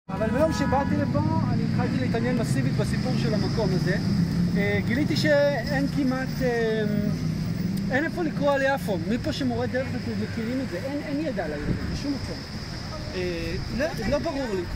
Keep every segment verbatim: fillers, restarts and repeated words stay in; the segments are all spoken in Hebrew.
אבל ביום שבאתי לפה, אני התחלתי להתעניין מסיבית בסיפור של המקום הזה. גיליתי שאין כמעט, אין איפה לקרוא על יפו. מפה שמורה דרך אתם מכירים את זה, אין, אין ידע על העיר הזה, בשום מקום. לא, לא ברור לי.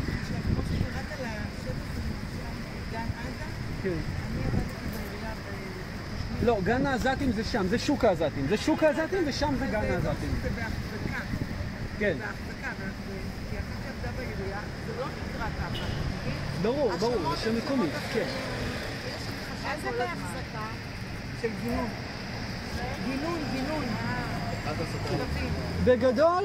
לא, גן העזתים זה שם, זה שוק העזתים. זה שוק העזתים ושם זה גן העזתים. זה בהחזקה. כן. בהחזקה, כי אחת שעבדה בעירייה, זה לא נקרא ככה. ברור, ברור, זה שם מקומי, כן. איזה בהחזקה? של גינון. גינון, גינון. בגדול,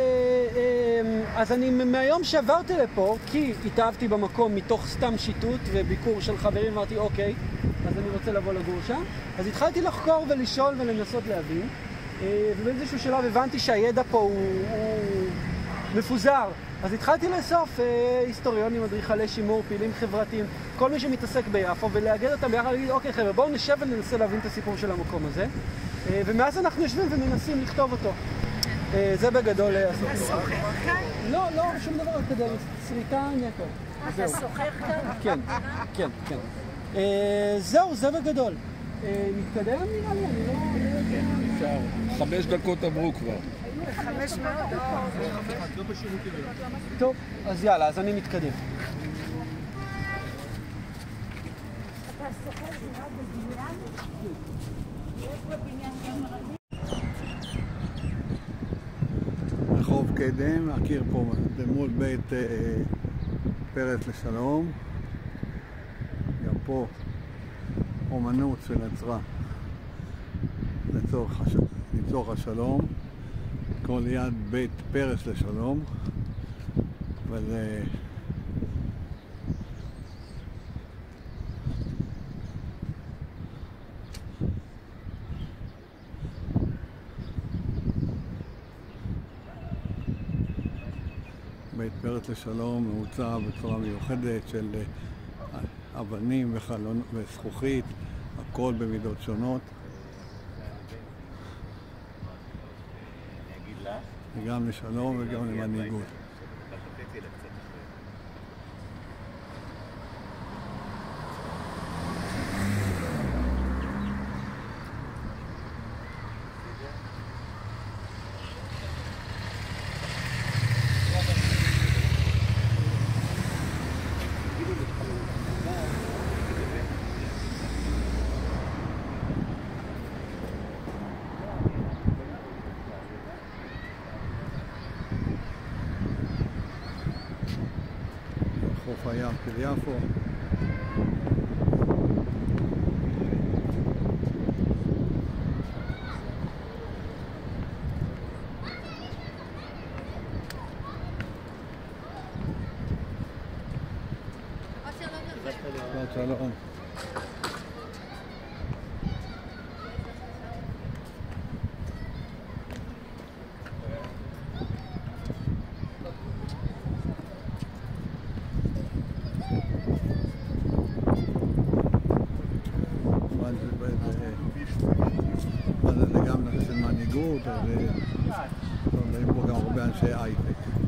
אז אני מהיום שעברתי לפה, כי התאהבתי במקום מתוך סתם שיטוט וביקור של חברים, אמרתי אוקיי, אז אני רוצה לבוא לגור שם. אז התחלתי לחקור ולשאול ולנסות להבין, ובאיזשהו שלב הבנתי שהידע פה הוא, הוא מפוזר. אז התחלתי לאסוף היסטוריונים, אדריכלי שימור, פעילים חברתיים, כל מי שמתעסק ביפו, ולאגד אותם ביחד, להגיד אוקיי חבר'ה, בואו נשב וננסה להבין את הסיפור של המקום הזה. ומאז אנחנו יושבים ומנסים לכתוב אותו. זה בגדול הסיפור. אתה סוחר כאן? לא, לא, שום דבר אקדמי, שריטה נטו. אתה סוחר כאן? כן, כן, כן. זהו, זה בגדול. מתקדם נראה לי, אני לא יודע. חמש דקות עברו כבר. חמש מאות דקות. טוב, אז יאללה, אז אני מתקדם. אתה סוחר דירה בבניין? יש בבניין גם רחוב קדם, הקיר פה מול בית פרס לשלום. גם פה אומנות שנצרה לצורך, הש... לצורך השלום. כל ליד בית פרס לשלום. וזה... בית פרס לשלום מעוצב בצורה מיוחדת של אבנים וחלון וזכוכית, הכל במידות שונות. וגם לשלום וגם למנהיגות. חוף הים של יפו. שלום. זה גם של מנהיגות, ויש פה גם הרבה אנשי הייטק.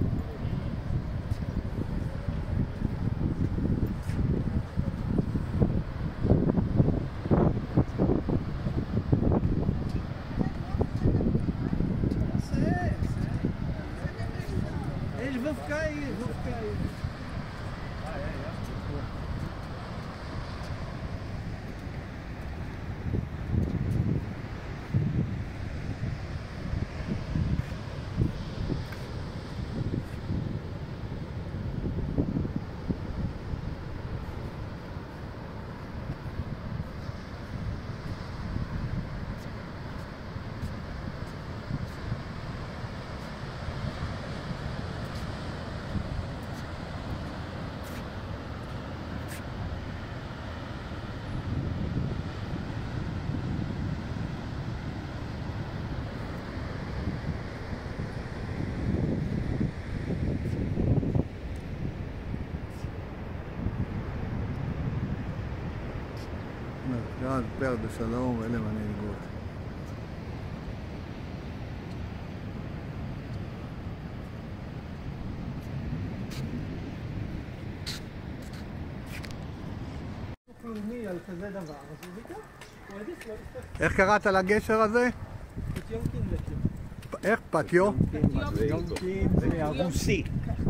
יש וופקאי, וופקאי. מרכז פרס לשלום ולמנהיגות. לאומי על כזה דבר, אז הוא ויתר. הוא העדיף לא לפתח. איך קראת לגשר הזה? פטיונקין לקר. איך? פטיו? יומקין זה הרוסי.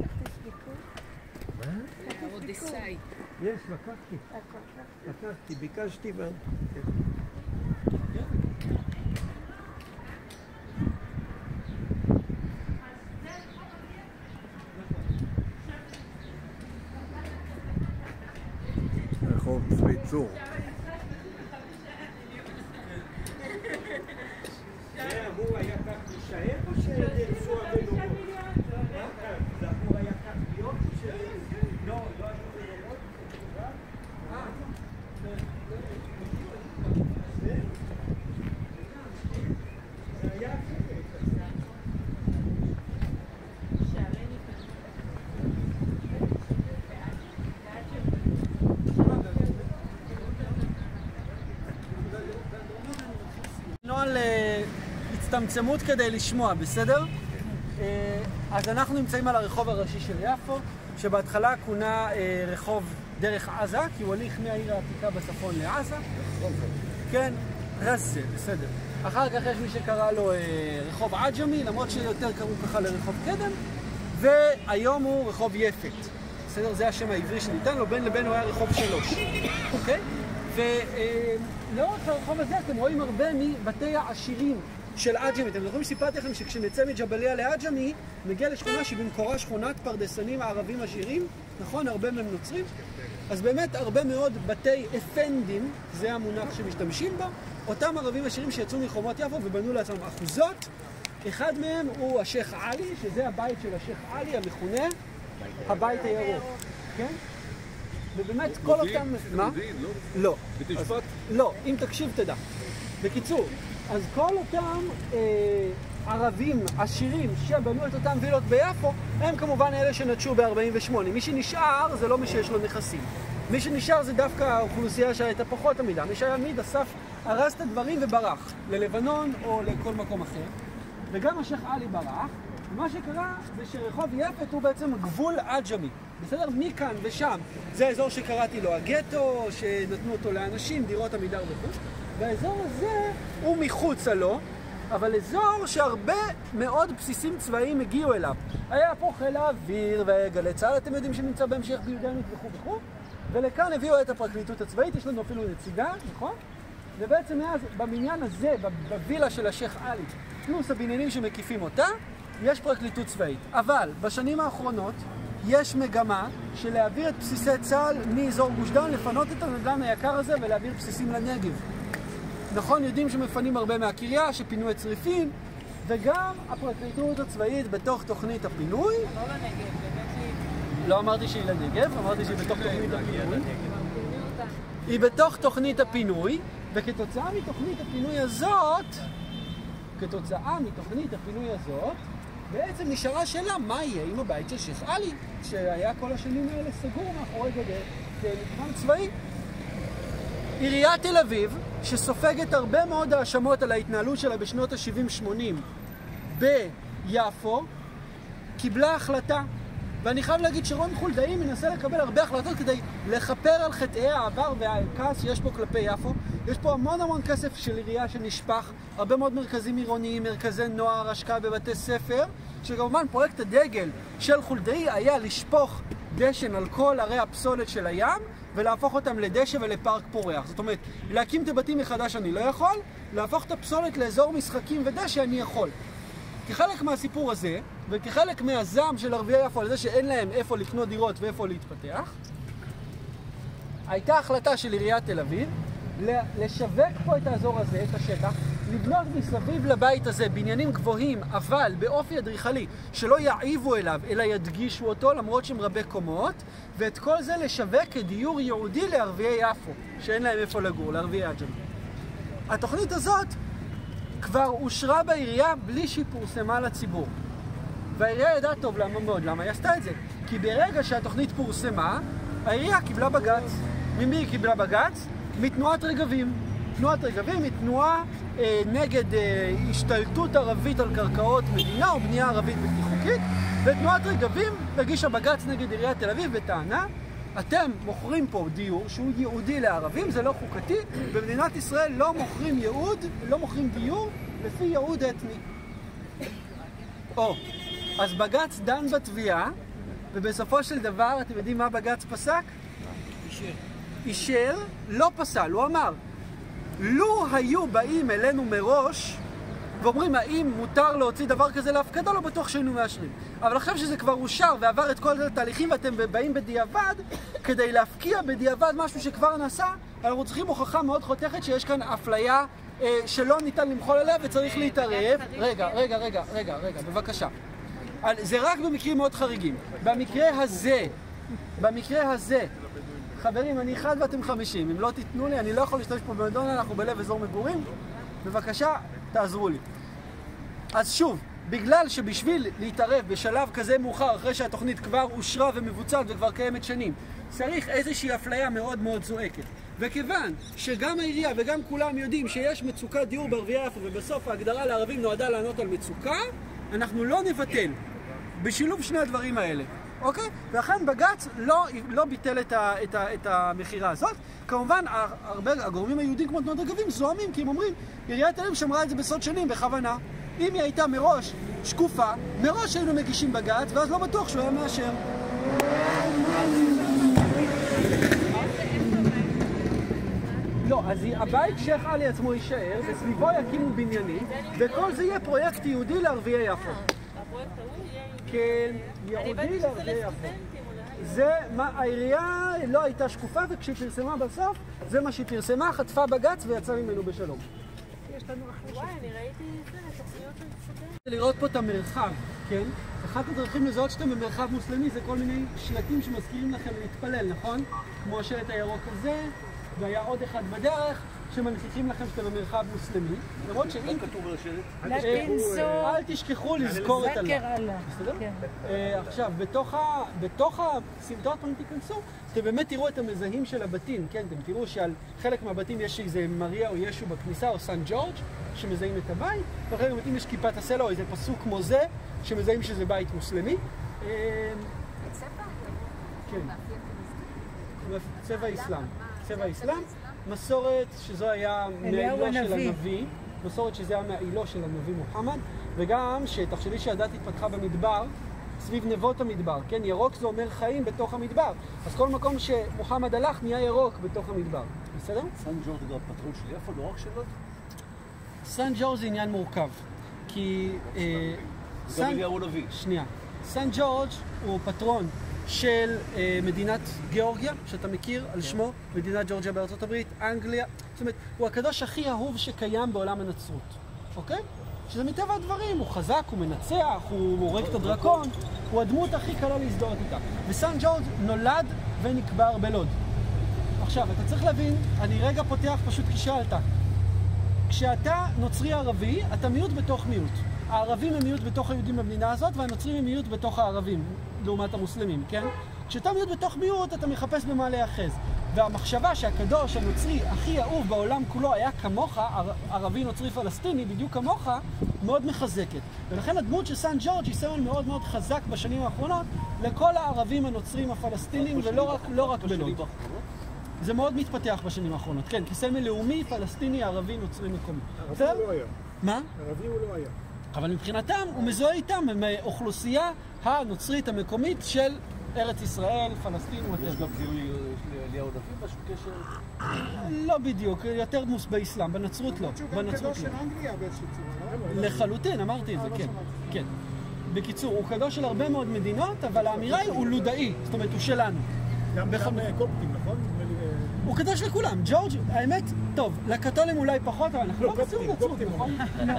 האודסאי. יש, לקחתי. לקחתי, ביקשתי ו... רחוב צבי צור. זה אמור היה כך להישאר או שנרצו המלונות? זה אמור היה כך להיות או ש... לא, לא היו מלונות? אה, זה היה נועל הצטמצמות כדי לשמוע, בסדר? אז אנחנו נמצאים על הרחוב הראשי של יפו, שבהתחלה כונה רחוב דרך עזה, כי הוא הוליך מהעיר העתיקה בצפון לעזה. כן, רזה, בסדר. אחר כך יש מי שקרא לו רחוב עג'מי, למרות שיותר קראו ככה לרחוב קדם, והיום הוא רחוב יפת. בסדר? זה השם העברי שניתן לו, בין לבין הוא היה רחוב שלוש. אוקיי? ולאורך הרחוב הזה אתם רואים הרבה מבתי העשירים של עג'מי. אתם זוכרים שסיפרתי לכם שכשנצא מג'בליה לעג'מי, נגיע לשכונה שבמקורה שכונת פרדסנים הערבים עשירים, נכון? הרבה מהם נוצרים. אז באמת הרבה מאוד בתי אפנדים, זה המונח שמשתמשים בו, אותם ערבים עשירים שיצאו מחומות יפו ובנו לעצמם אחוזות. אחד מהם הוא השייח עלי, שזה הבית של השייח עלי המכונה הבית הירוק. כן? ובאמת כל אותם... מה? לא. בית משפט? לא, אם תקשיב תדע. בקיצור, אז כל אותם אה, ערבים עשירים שבנו את אותם וילות ביפו, הם כמובן אלה שנטשו ב-ארבעים ושמונה. מי שנשאר זה לא מי שיש לו נכסים. מי שנשאר זה דווקא האוכלוסייה שהייתה פחות עמידה. מי שהיה עמיד אסף, הרס את הדברים וברח ללבנון או לכל מקום אחר. וגם השייח עלי ברח. ומה שקרה זה שרחוב יפת הוא בעצם גבול עג'מי. בסדר? מכאן ושם. זה האזור שקראתי לו הגטו, שנתנו אותו לאנשים, דירות עמידר וכו'. והאזור הזה הוא מחוצה לו, אבל אזור שהרבה מאוד בסיסים צבאיים הגיעו אליו. היה פה חיל האוויר וגלי צה"ל, אתם יודעים שנמצא בהמשך ביודענות וכו' וכו'. ולכאן הביאו את הפרקליטות הצבאית, יש לנו אפילו נציגה, נכון? ובעצם מאז, בבניין הזה, בווילה של השייח עלי, פלוס הבניינים שמקיפים אותה, יש פרקליטות צבאית. אבל בשנים האחרונות יש מגמה של להעביר את בסיסי צה"ל מאזור גוש דן, לפנות את הנדל"ן היקר הזה ולהעביר בסיסים לנגב. נכון, יודעים שמפנים הרבה מהקריה, שפינו את צריפין, וגם הפרקליטות הצבאית בתוך תוכנית הפינוי. לא לנגב, באמת היא... לא אמרתי שהיא לנגב, אמרתי שהיא בתוך תוכנית הפינוי. היא בתוך תוכנית הפינוי, וכתוצאה מתוכנית הפינוי הזאת, כתוצאה מתוכנית הפינוי הזאת, בעצם נשארה שאלה מה יהיה עם הבית של שייח עלי, שהיה כל השנים האלה סגור מאחורי גדר כמתחם צבאי. עיריית תל אביב, שסופגת הרבה מאוד האשמות על ההתנהלות שלה בשנות ה-שבעים שמונים ביפו, קיבלה החלטה. ואני חייב להגיד שרון חולדאי מנסה לקבל הרבה החלטות כדי לכפר על חטאי העבר והכעס שיש פה כלפי יפו. יש פה המון המון כסף של עירייה שנשפך, הרבה מאוד מרכזים עירוניים, מרכזי נוער, השקעה בבתי ספר, שכמובן פרויקט הדגל של חולדאי היה לשפוך דשן על כל ערי הפסולת של הים ולהפוך אותם לדשא ולפארק פורח. זאת אומרת, להקים את הבתים מחדש אני לא יכול, להפוך את הפסולת לאזור משחקים ודשא אני יכול. כחלק מהסיפור הזה, וכחלק מהזעם של ערביי יפו על זה שאין להם איפה לקנות דירות ואיפה להתפתח, הייתה החלטה של עיריית תל אביב לשווק פה את האזור הזה, את השטח, לבנות מסביב לבית הזה בניינים גבוהים, אבל באופי אדריכלי, שלא יעיבו אליו, אלא ידגישו אותו, למרות שהם רבי קומות, ואת כל זה לשווק כדיור ייעודי לערביי יפו, שאין להם איפה לגור, לערביי עג'מי. התוכנית הזאת כבר אושרה בעירייה בלי שהיא פורסמה לציבור. והעירייה ידעה טוב למה מאוד, למה היא עשתה את זה. כי ברגע שהתוכנית פורסמה, העירייה קיבלה בגץ. ממי היא קיבלה בגץ? מתנועת רגבים. תנועת רגבים היא תנועה אה, נגד אה, השתלטות ערבית על קרקעות מדינה או בנייה ערבית בלתי חוקית, ותנועת רגבים הגישה בגץ נגד עיריית תל אביב בטענה אתם מוכרים פה דיור שהוא יהודי לערבים, זה לא חוקתי. במדינת ישראל לא מוכרים ייעוד, לא מוכרים דיור לפי ייעוד אתני. או, אז בג"ץ דן בתביעה, ובסופו של דבר, אתם יודעים מה בג"ץ פסק? אישר. אישר, לא פסל, הוא אמר, לו היו באים אלינו מראש, ואומרים, האם מותר להוציא דבר כזה להפקדה? לא בטוח שהיינו מאשרים. אבל עכשיו שזה כבר אושר ועבר את כל התהליכים ואתם באים בדיעבד, כדי להפקיע בדיעבד משהו שכבר נעשה, אנחנו צריכים הוכחה מאוד חותכת שיש כאן אפליה אה, שלא ניתן למחול עליה וצריך להתערב. רגע, רגע, רגע, רגע, רגע, בבקשה. זה רק במקרים מאוד חריגים. במקרה הזה, במקרה הזה, חברים, אני אחד ואתם חמישים. אם לא תיתנו לי, אני לא יכול להשתמש פה במדונה, אנחנו בלב אזור מגורים. בבקשה, תעזרו לי. אז שוב, בגלל שבשביל להתערב בשלב כזה מאוחר, אחרי שהתוכנית כבר אושרה ומבוצעת וכבר קיימת שנים, צריך איזושהי אפליה מאוד מאוד זועקת. וכיוון שגם העירייה וגם כולם יודעים שיש מצוקת דיור בערביי יפו, ובסוף ההגדרה לערבים נועדה לענות על מצוקה, אנחנו לא נבטל בשילוב שני הדברים האלה. אוקיי? ואכן בג"ץ לא, לא ביטל את, ה, את, ה, את המחירה הזאת. כמובן, הרבה, הגורמים היהודים כמו תנועת רגבים זוהמים, כי הם אומרים, עיריית תל אביב שמרה את זה בסוד שנים, בכוונה. אם היא הייתה מראש שקופה, מראש היינו מגישים בג"ץ, ואז לא בטוח שהוא היה מאשר. לא, אז הבית שייך עלי עצמו יישאר, וסביבו יקימו בניינים, וכל זה יהיה פרויקט יהודי לערביי יפו. הפרויקט ההוא יהיה יהודי. כן, יהודי לערביי יפו. זה מה, העירייה לא הייתה שקופה, וכשהיא פרסמה בסוף, זה מה שהיא פרסמה, חטפה בג"ץ ויצא ממנו בשלום. יש לנו אחרי וואי, אני ראיתי את זה, תוכניות של סטודנט. לראות פה את המרחב, כן? אחת הדרכים לזהות שאתם במרחב מוסלמי זה כל מיני שלטים שמזכירים לכם להתפלל, נכון? כמו השלט הירוק הזה, והיה עוד אחד בדרך, שמנחיכים לכם שאתם במרחב מוסלמי. למרות שאם כתוב על השלט, אל תשכחו לזכור את אללה. בסדר? עכשיו, בתוך הסמטאות פעם תיכנסו, אתם באמת תראו את המזהים של הבתים, כן? אתם תראו שעל חלק מהבתים יש איזה מריה או ישו בכניסה או סן ג'ורג' שמזהים את הבית, ואחרי הבתים יש כיפת הסלע או איזה פסוק כמו זה, שמזהים שזה בית מוסלמי. צבע? כן. צבע איסלאם. צבע איסלאם. מסורת שזו היה מעילו של הנביא, מסורת שזה היה מעילו של הנביא מוחמד, וגם שתחשבי שהדת התפתחה במדבר, סביב נבות המדבר, כן? ירוק זה אומר חיים בתוך המדבר. אז כל מקום שמוחמד הלך נהיה ירוק בתוך המדבר. בסדר? סן ג'ורג' זה הפטרון של יפו, לא רק שלו? סן ג'ורג' זה עניין מורכב, כי... זה גם אליהו הנביא. שנייה. סן ג'ורג' הוא פטרון של אה, מדינת גיאורגיה, שאתה מכיר על שמו, מדינת ג'ורג'יה בארצות הברית, אנגליה. זאת אומרת, הוא הקדוש הכי אהוב שקיים בעולם הנצרות, אוקיי? שזה מטבע הדברים, הוא חזק, הוא מנצח, הוא הורג את הדרקון, הוא הדמות הכי קלה להזדהות איתה. וסן ג'ורג' נולד ונקבר בלוד. עכשיו, אתה צריך להבין, אני רגע פותח פשוט כי שאלת. כשאתה נוצרי ערבי, אתה מיעוט בתוך מיעוט. הערבים הם מיעוט בתוך היהודים במדינה הזאת, והנוצרים הם מיעוט בתוך הערבים, לעומת המוסלמים, כן? כשאתה מיעוט בתוך מיעוט, אתה מחפש במה להיאחז. והמחשבה שהקדוש הנוצרי הכי אהוב בעולם כולו היה כמוך, ערבי נוצרי פלסטיני, בדיוק כמוך, מאוד מחזקת. ולכן הדמות של סן ג'ורג' היא סמל מאוד מאוד חזק בשנים האחרונות לכל הערבים הנוצרים הפלסטינים, ולא רק, לא רק בלוד. זה מאוד מתפתח בשנים האחרונות, כן, כסמל לאומי, פלסטיני, ערבי, נוצרי מקומי. ערבי הוא לא היה. מה? ערבי הוא לא היה. אבל מבחינתם הוא מזוהה איתם, הם האוכלוסייה הנוצרית המקומית של ארץ ישראל, פלסטין וטבע. יש גם זיהוי אליהו הנביא, משהו קשר? לא בדיוק, יותר מוס באסלאם, בנצרות לא. שהוא גם קדוש של אנגליה באיזושהי צורה, לא? לחלוטין, אמרתי את זה, כן. כן. בקיצור, הוא קדוש של הרבה מאוד מדינות, אבל האמירה היא הוא לודאי, זאת אומרת, הוא שלנו. גם קופטים, נכון? הוא קדוש לכולם. ג'ורג', האמת, טוב, לקתולים אולי פחות, אבל אנחנו לא קצור נצרות, נכון?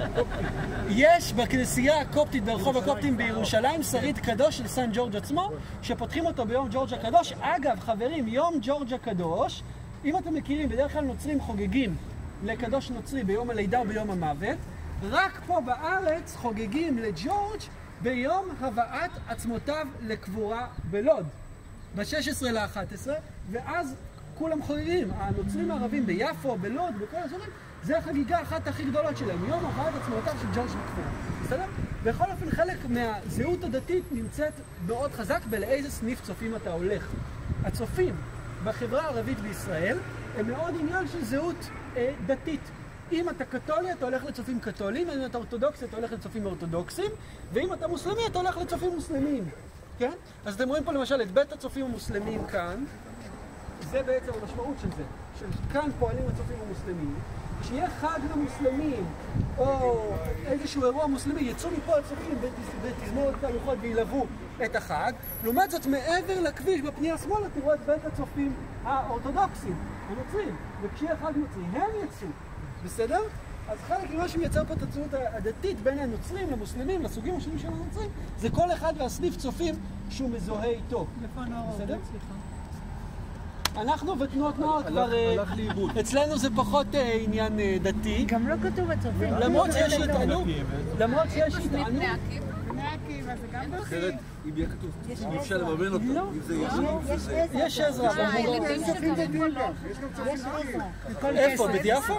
יש בכנסייה הקופטית ברחוב הקופטים בירושלים שריד קדוש של סן ג'ורג' עצמו, שפותחים אותו ביום ג'ורג' הקדוש. אגב, חברים, יום ג'ורג' הקדוש, אם אתם מכירים, בדרך כלל נוצרים חוגגים לקדוש נוצרי ביום הלידה או ביום המוות, רק פה בארץ חוגגים לג'ורג' ביום הבאת עצמותיו לקבורה בלוד, ב-שש עשרה לאחת עשרה, ואז כולם חוגגים, הנוצרים הערבים ביפו, בלוד, בכל האזורים, זה החגיגה האחת הכי גדולות שלהם, יום הבאת עצמותיו של ג'ורג' לקבורה. בסדר? בכל אופן, חלק מהזהות הדתית נמצאת מאוד חזק בלאיזה סניף צופים אתה הולך. הצופים בחברה הערבית בישראל הם מאוד עניין של זהות אה, דתית. אם אתה קתולי, אתה הולך לצופים קתולים, אם אתה אורתודוקסי, אתה הולך לצופים אורתודוקסים, ואם אתה מוסלמי, אתה הולך לצופים מוסלמים, כן? אז אתם רואים פה למשל את בית הצופים המוסלמים כאן, זה בעצם המשמעות של זה, שכאן פועלים הצופים המוסלמים. כשיהיה חג למוסלמים, או איזשהו אירוע מוסלמי, יצאו מפה הצופים בתזמורת תהלוכות וילוו את החג. לעומת זאת, מעבר לכביש, בפנייה שמאלה, תראו את בית הצופים האורתודוקסים, הנוצרים. וכשיהיה חג נוצרי, הם יצאו. בסדר? אז חלק ממה שמייצר פה את הצורות הדתית בין הנוצרים למוסלמים, לסוגים השונים של הנוצרים, זה כל אחד והסניף צופים שהוא מזוהה איתו. איפה הנוער עובד? סליחה. אנחנו ותנועות נוער כבר, אצלנו זה פחות עניין דתי. גם לא כתוב הצופים. למרות שיש איתנו, למרות שיש איתנו. בני עקיבא זה גם דתי. אחרת, אם יהיה כתוב, אם אפשר לממן אותו, אם זה יש... יש עזרא. הילדים שגרים פה לא. איפה? בדיאפו?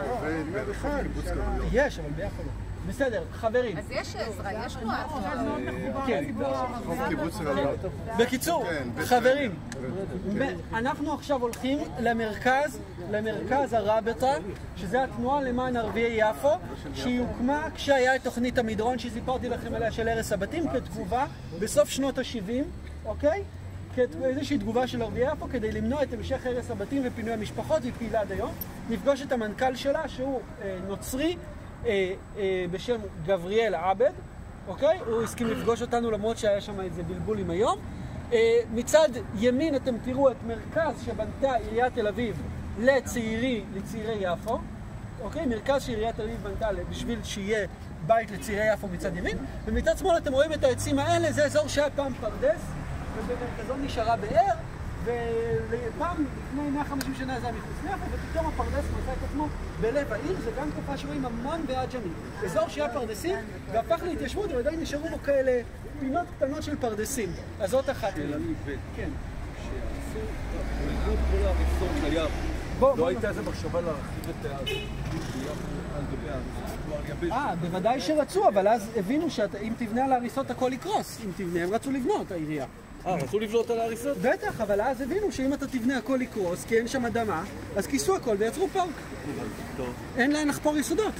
יש, אבל ביאפו לא. בסדר, חברים. אז יש עזרא, יש תנועה. כן. בקיצור, חברים, אנחנו עכשיו הולכים למרכז, למרכז הרבטה, שזה התנועה למען ערביי יפו, שהיא הוקמה כשהיה את תוכנית המדרון שסיפרתי לכם עליה של הרס הבתים, כתגובה בסוף שנות ה-שבעים, אוקיי? כאיזושהי תגובה של ערביי יפו כדי למנוע את המשך הרס הבתים ופינוי המשפחות, והיא פעילה עד היום. נפגוש את המנכ"ל שלה, שהוא אה, נוצרי, אה, אה, בשם גבריאל עבד, אוקיי? הוא הסכים לפגוש אותנו למרות שהיה שם איזה בלבול עם היום. אה, מצד ימין אתם תראו את מרכז שבנתה עיריית תל אביב לצעירי, לצעירי יפו, אוקיי? מרכז שעיריית תל אביב בנתה בשביל שיהיה בית לצעירי יפו מצד ימין, ומצד שמאל אתם רואים את העצים האלה, זה אזור שהיה פעם פרדס, ובמרכזו נשארה באר, ופעם לפני מאה וחמישים שנה זה היה מחוץ ליפו, ופתאום הפרדס מצא את עצמו בלב העיר, זה גם תקופה שרואים המון ועג'מי. אזור שהיה פרדסים, והפך להתיישבות, ועדיין נשארו בו כאלה פינות קטנות של פרדסים. אז זאת אחת. שאלה לי ב' כן. שעשו, בניגוד כל ההריסות ליער, לא הייתה איזה מחשבה להרחיב את על גבי ההריסות? אה, בוודאי שרצו, אבל אז הבינו שאם תבנה על ההריסות הכל יקרוס. אם תבנה, הם רצו לבנות, העירייה. אה, רצו לבנות על ההריסות? בטח, אבל אז הבינו שאם אתה תבנה הכל יקרוס, כי אין שם אדמה, אז כיסו הכל ויצרו פארק. אין להם לחפור יסודות.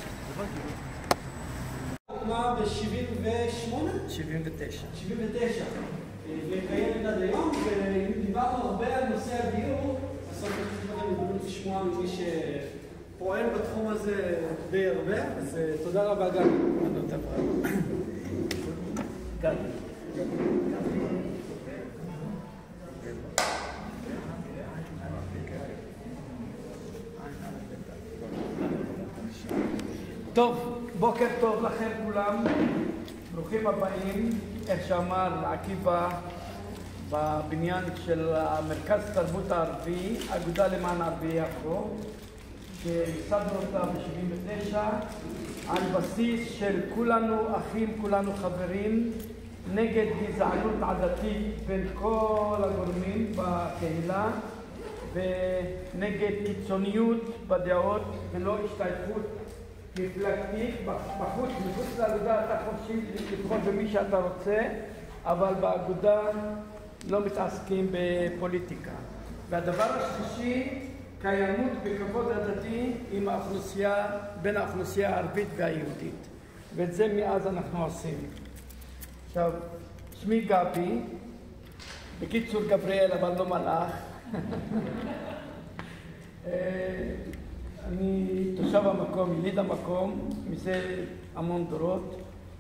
הוקמה ב-שבעים ושמונה? שבעים ותשע. שבעים ותשע. וקיימת עד היום, ואם דיברנו הרבה על נושא הדיור, אז סוף הכי יכולים לשמוע ממי שפועל בתחום הזה די הרבה, אז תודה רבה גל. גל. טוב, בוקר טוב לכם כולם, ברוכים הבאים, איך שאמר עקיבא, בבניין של המרכז תרבות הערבי, אגודה למען ערביי יפו, שייסדנו אותה ב-שבעים ותשע, על בסיס של כולנו אחים, כולנו חברים, נגד גזענות עדתית בין כל הגורמים בקהילה, ונגד קיצוניות בדעות ולא השתייכות מפלגתית. בחוץ, מחוץ לאגודה אתה חופשי לבחור במי שאתה רוצה, אבל באגודה לא מתעסקים בפוליטיקה. והדבר השלישי, קיימות בכבוד הדדי עם האוכלוסייה, בין האוכלוסייה הערבית והיהודית. ואת זה מאז אנחנו עושים. עכשיו, שמי גבי, בקיצור גבריאל, אבל לא מלאך. אני תושב המקום, יליד המקום, מזה המון דורות,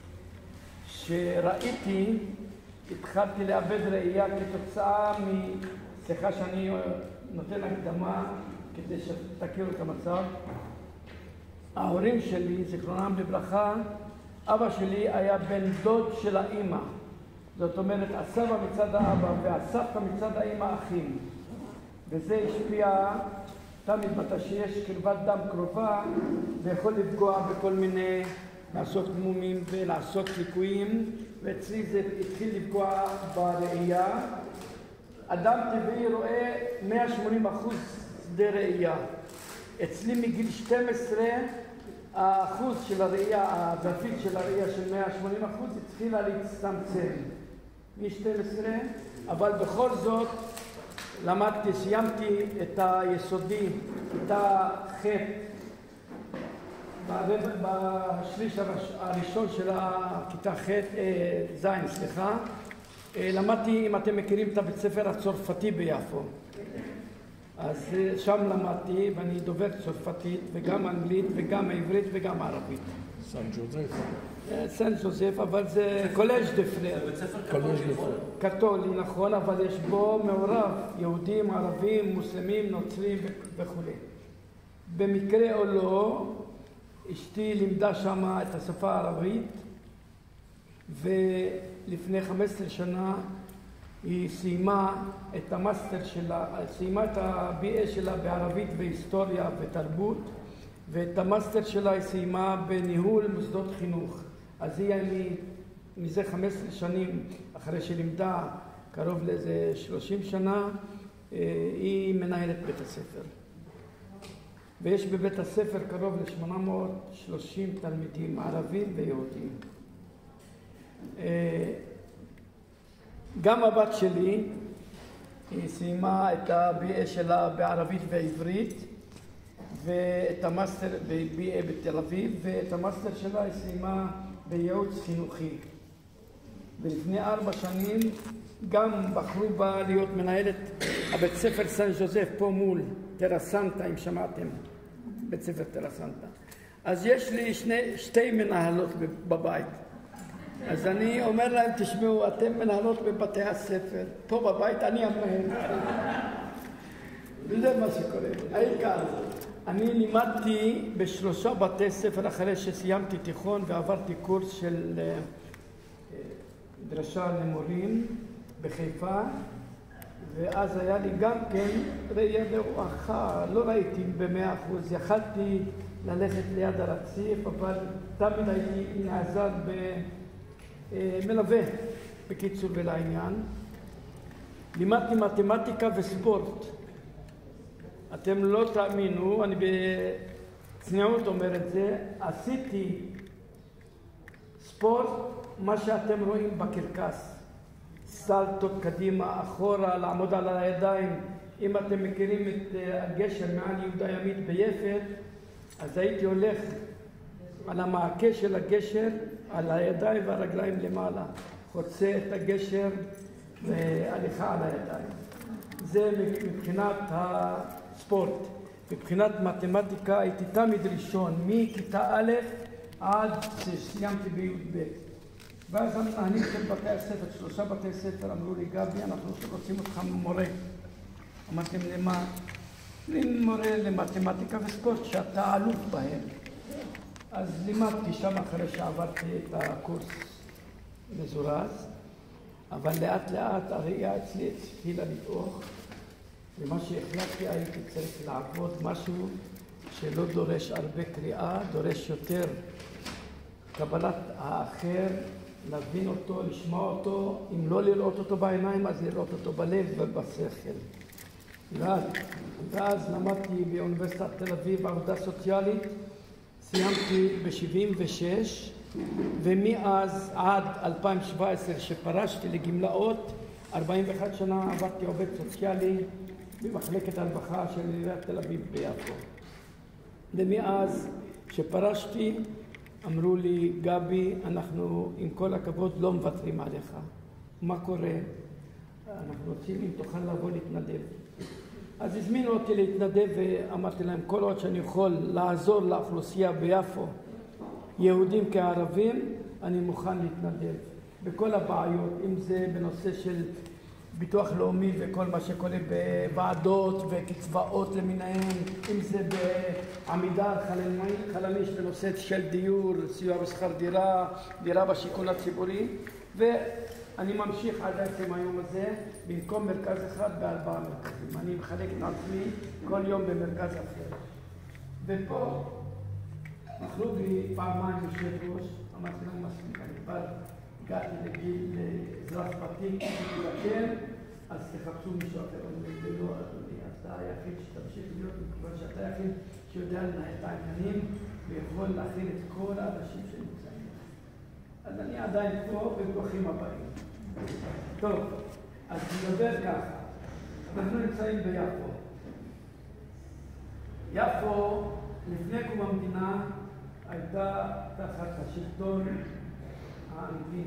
שראיתי, התחלתי לאבד ראייה כתוצאה משיחה שאני נותן הקדמה כדי שתכירו את המצב. ההורים שלי, זיכרונם לברכה, אבא שלי היה בן דוד של האמא. זאת אומרת, הסבא מצד האבא והסבתא מצד האמא אחים. וזה השפיע, תמיד מתי שיש קרבת דם קרובה, זה יכול לפגוע בכל מיני, לעשות מומים ולעשות ליקויים, ואצלי זה התחיל לפגוע בראייה. אדם טבעי רואה מאה ושמונים אחוז שדה ראייה. אצלי מגיל שתים עשרה, האחוז של הראייה, הזווית של הראייה של מאה ושמונים אחוז התחילה להצטמצם. מ-שתים עשרה, אבל בכל זאת למדתי, סיימתי את היסודי, כיתה ח' בשליש הראשון של הכיתה ח', ז', סליחה. למדתי, אם אתם מכירים את הבית ספר הצרפתי ביפו. אז שם למדתי, ואני דובר צרפתית, וגם אנגלית, וגם עברית, וגם ערבית. סן ג'וזף. סן ג'וזף, אבל זה קולג' דה פרר. זה בית ספר קתולי. קתולי, נכון, אבל יש בו מעורב יהודים, ערבים, מוסלמים, נוצרים וכו'. במקרה או לא, אשתי לימדה שם את השפה הערבית, ולפני חמש עשרה שנה היא סיימה את המאסטר שלה, סיימה את ה-בי איי שלה בערבית והיסטוריה ותרבות, ואת המאסטר שלה היא סיימה בניהול מוסדות חינוך. אז היא אני, מזה חמש עשרה שנים, אחרי שלימדה קרוב לאיזה שלושים שנה, היא מנהלת בית הספר. ויש בבית הספר קרוב ל-שמונה מאות ושלושים תלמידים ערבים ויהודים. גם הבת שלי, היא סיימה את ה-בי איי שלה בערבית ועברית, ואת המאסטר ב-בי איי בתל אביב, ואת המאסטר שלה היא סיימה בייעוץ חינוכי. ולפני ארבע שנים גם בחרו בה להיות מנהלת הבית ספר סן ג'וזף, פה מול טרסנטה, אם שמעתם, בית ספר טרסנטה. אז יש לי שני, שתי מנהלות בבית. אז אני אומר להם, תשמעו, אתם מנהלות בבתי הספר, פה בבית אני המנהל. וזה מה שקורה. העיקר, אני לימדתי בשלושה בתי ספר אחרי שסיימתי תיכון ועברתי קורס של דרשה למורים בחיפה, ואז היה לי גם כן ראייה לרוחך, לא ראיתי במאה אחוז, יכלתי ללכת ליד הרציף, אבל תמיד הייתי נעזר במלווה, בקיצור ולעניין. לימדתי מתמטיקה וספורט. אתם לא תאמינו, אני בצניעות אומר את זה, עשיתי ספורט, מה שאתם רואים בקרקס. סלטות קדימה, אחורה, לעמוד על הידיים. אם אתם מכירים את הגשר מעל יהודה ימית ביפת, אז הייתי הולך על המעקה של הגשר, על הידיים והרגליים למעלה. חוצה את הגשר והליכה על הידיים. זה מבחינת הספורט. מבחינת מתמטיקה הייתי תמיד ראשון, מכיתה א' עד שסיימתי בי"ב. ואז המנהלים של בתי הספר, שלושה בתי ספר, אמרו לי, גבי, אנחנו רוצים אותך מורה. אמרתם למה? אני מורה למתמטיקה וספורט, שאתה אלוף בהם. אז לימדתי שם אחרי שעברתי את הקורס מזורז, אבל לאט לאט הראייה אצלי התחילה לדעוך, ומה שהחלטתי הייתי צריך לעבוד משהו שלא דורש הרבה קריאה, דורש יותר קבלת האחר, להבין אותו, לשמוע אותו, אם לא לראות אותו בעיניים, אז לראות אותו בלב ובשכל. ואז, ואז למדתי באוניברסיטת תל אביב עבודה סוציאלית, סיימתי ב-שבעים ושש, ומאז עד אלפיים שבע עשרה שפרשתי לגמלאות, ארבעים ואחת שנה עבדתי עובד סוציאלי במחלקת הרווחה של עיריית תל אביב ביפו. ומאז שפרשתי, אמרו לי, גבי, אנחנו עם כל הכבוד לא מוותרים עליך. מה קורה? אנחנו רוצים אם תוכל לבוא להתנדב. אז הזמינו אותי להתנדב ואמרתי להם, כל עוד שאני יכול לעזור לאוכלוסייה ביפו, יהודים כערבים, אני מוכן להתנדב. בכל הבעיות, אם זה בנושא של ביטוח לאומי וכל מה שקורה בוועדות וקצבאות למיניהן, אם זה בעמידר חלמיש בנושא של דיור, סיוע בשכר דירה, דירה בשיכון הציבורי, ואני ממשיך עד עצם היום הזה, במקום מרכז אחד בארבעה מרכזים. אני מחלק את עצמי כל יום במרכז אחר. ופה אכלו לי פעמיים יושב ראש, אמרתי להם מספיק, אני כבר הגעתי לגיל אזרח ותיק, לבקר, אז תחפשו מישהו אחר, אני לא אדוני, אתה היחיד שתמשיך להיות, מכיוון שאתה היחיד שיודע לנהל את העניינים ויכול להכין את כל האנשים שנמצאים. אז אני עדיין פה וברוכים הבאים. טוב, אז נדבר ככה. אנחנו נמצאים ביפו. יפו, לפני קום המדינה, הייתה תחת השלטון האנגלי.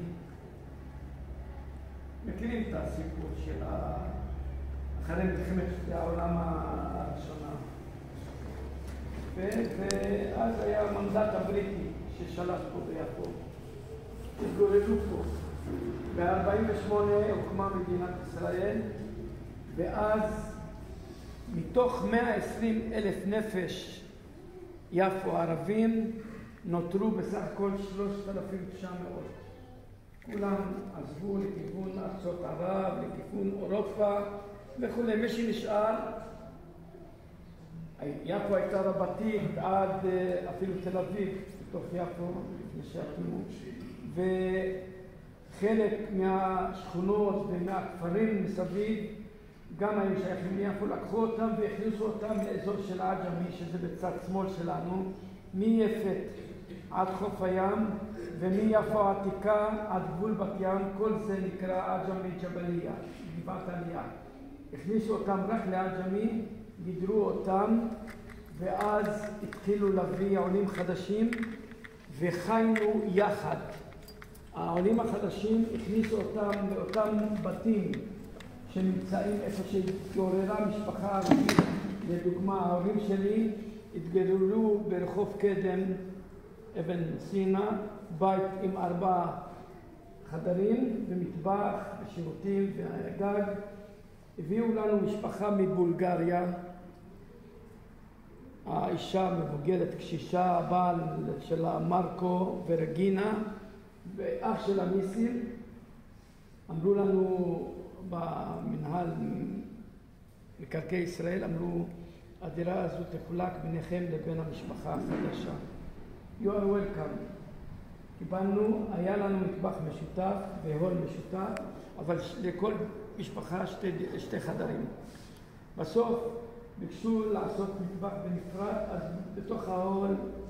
מכירים את הסיפור של אחרי מלחמת העולם הראשונה. ואז היה המנדט הבריטי ששלט פה ביפו. התגוררו פה. ב-ארבעים ושמונה הוקמה מדינת ישראל, ואז מתוך מאה ועשרים אלף נפש יפו ערבים נותרו בסך הכל שלושת אלפים ותשע מאות. כולם עזבו לכיוון ארצות ערב, לכיוון אירופה וכו'. מי שנשאר, יפו הייתה רבתית עד אפילו תל אביב בתוך יפו לפני שהקימו, וחלק מהשכונות ומהכפרים מסביב גם היו שייכים ליפו, לקחו אותם והכניסו אותם לאזור של עג'מי, שזה בצד שמאל שלנו, מיפת עד חוף הים ומיפו העתיקה עד גבול בת ים. כל זה נקרא עג'מי ג'בליה, גבעת עלייה. הכניסו אותם רק לעג'מי, גידרו אותם, ואז התחילו להביא עולים חדשים וחיינו יחד. העולים החדשים הכניסו אותם לאותם בתים שנמצאים איפה שהתגוררה משפחה ערבית. לדוגמה, ההורים שלי התגוררו ברחוב קדם אבן סינה, בית עם ארבע חדרים ומטבח ושירותים וגג. הביאו לנו משפחה מבולגריה, האישה מבוגרת קשישה, הבעל שלה מרקו ורגינה ואח שלה ניסים. אמרו לנו במנהל מקרקעי ישראל, אמרו, הדירה הזו תחולק ביניכם לבין המשפחה החדשה. You are welcome. קיבלנו, היה לנו מטבח משותף והול משותף, אבל לכל משפחה שתי, שתי חדרים. בסוף ביקשו לעשות מטבח בנפרד, אז בתוך ההול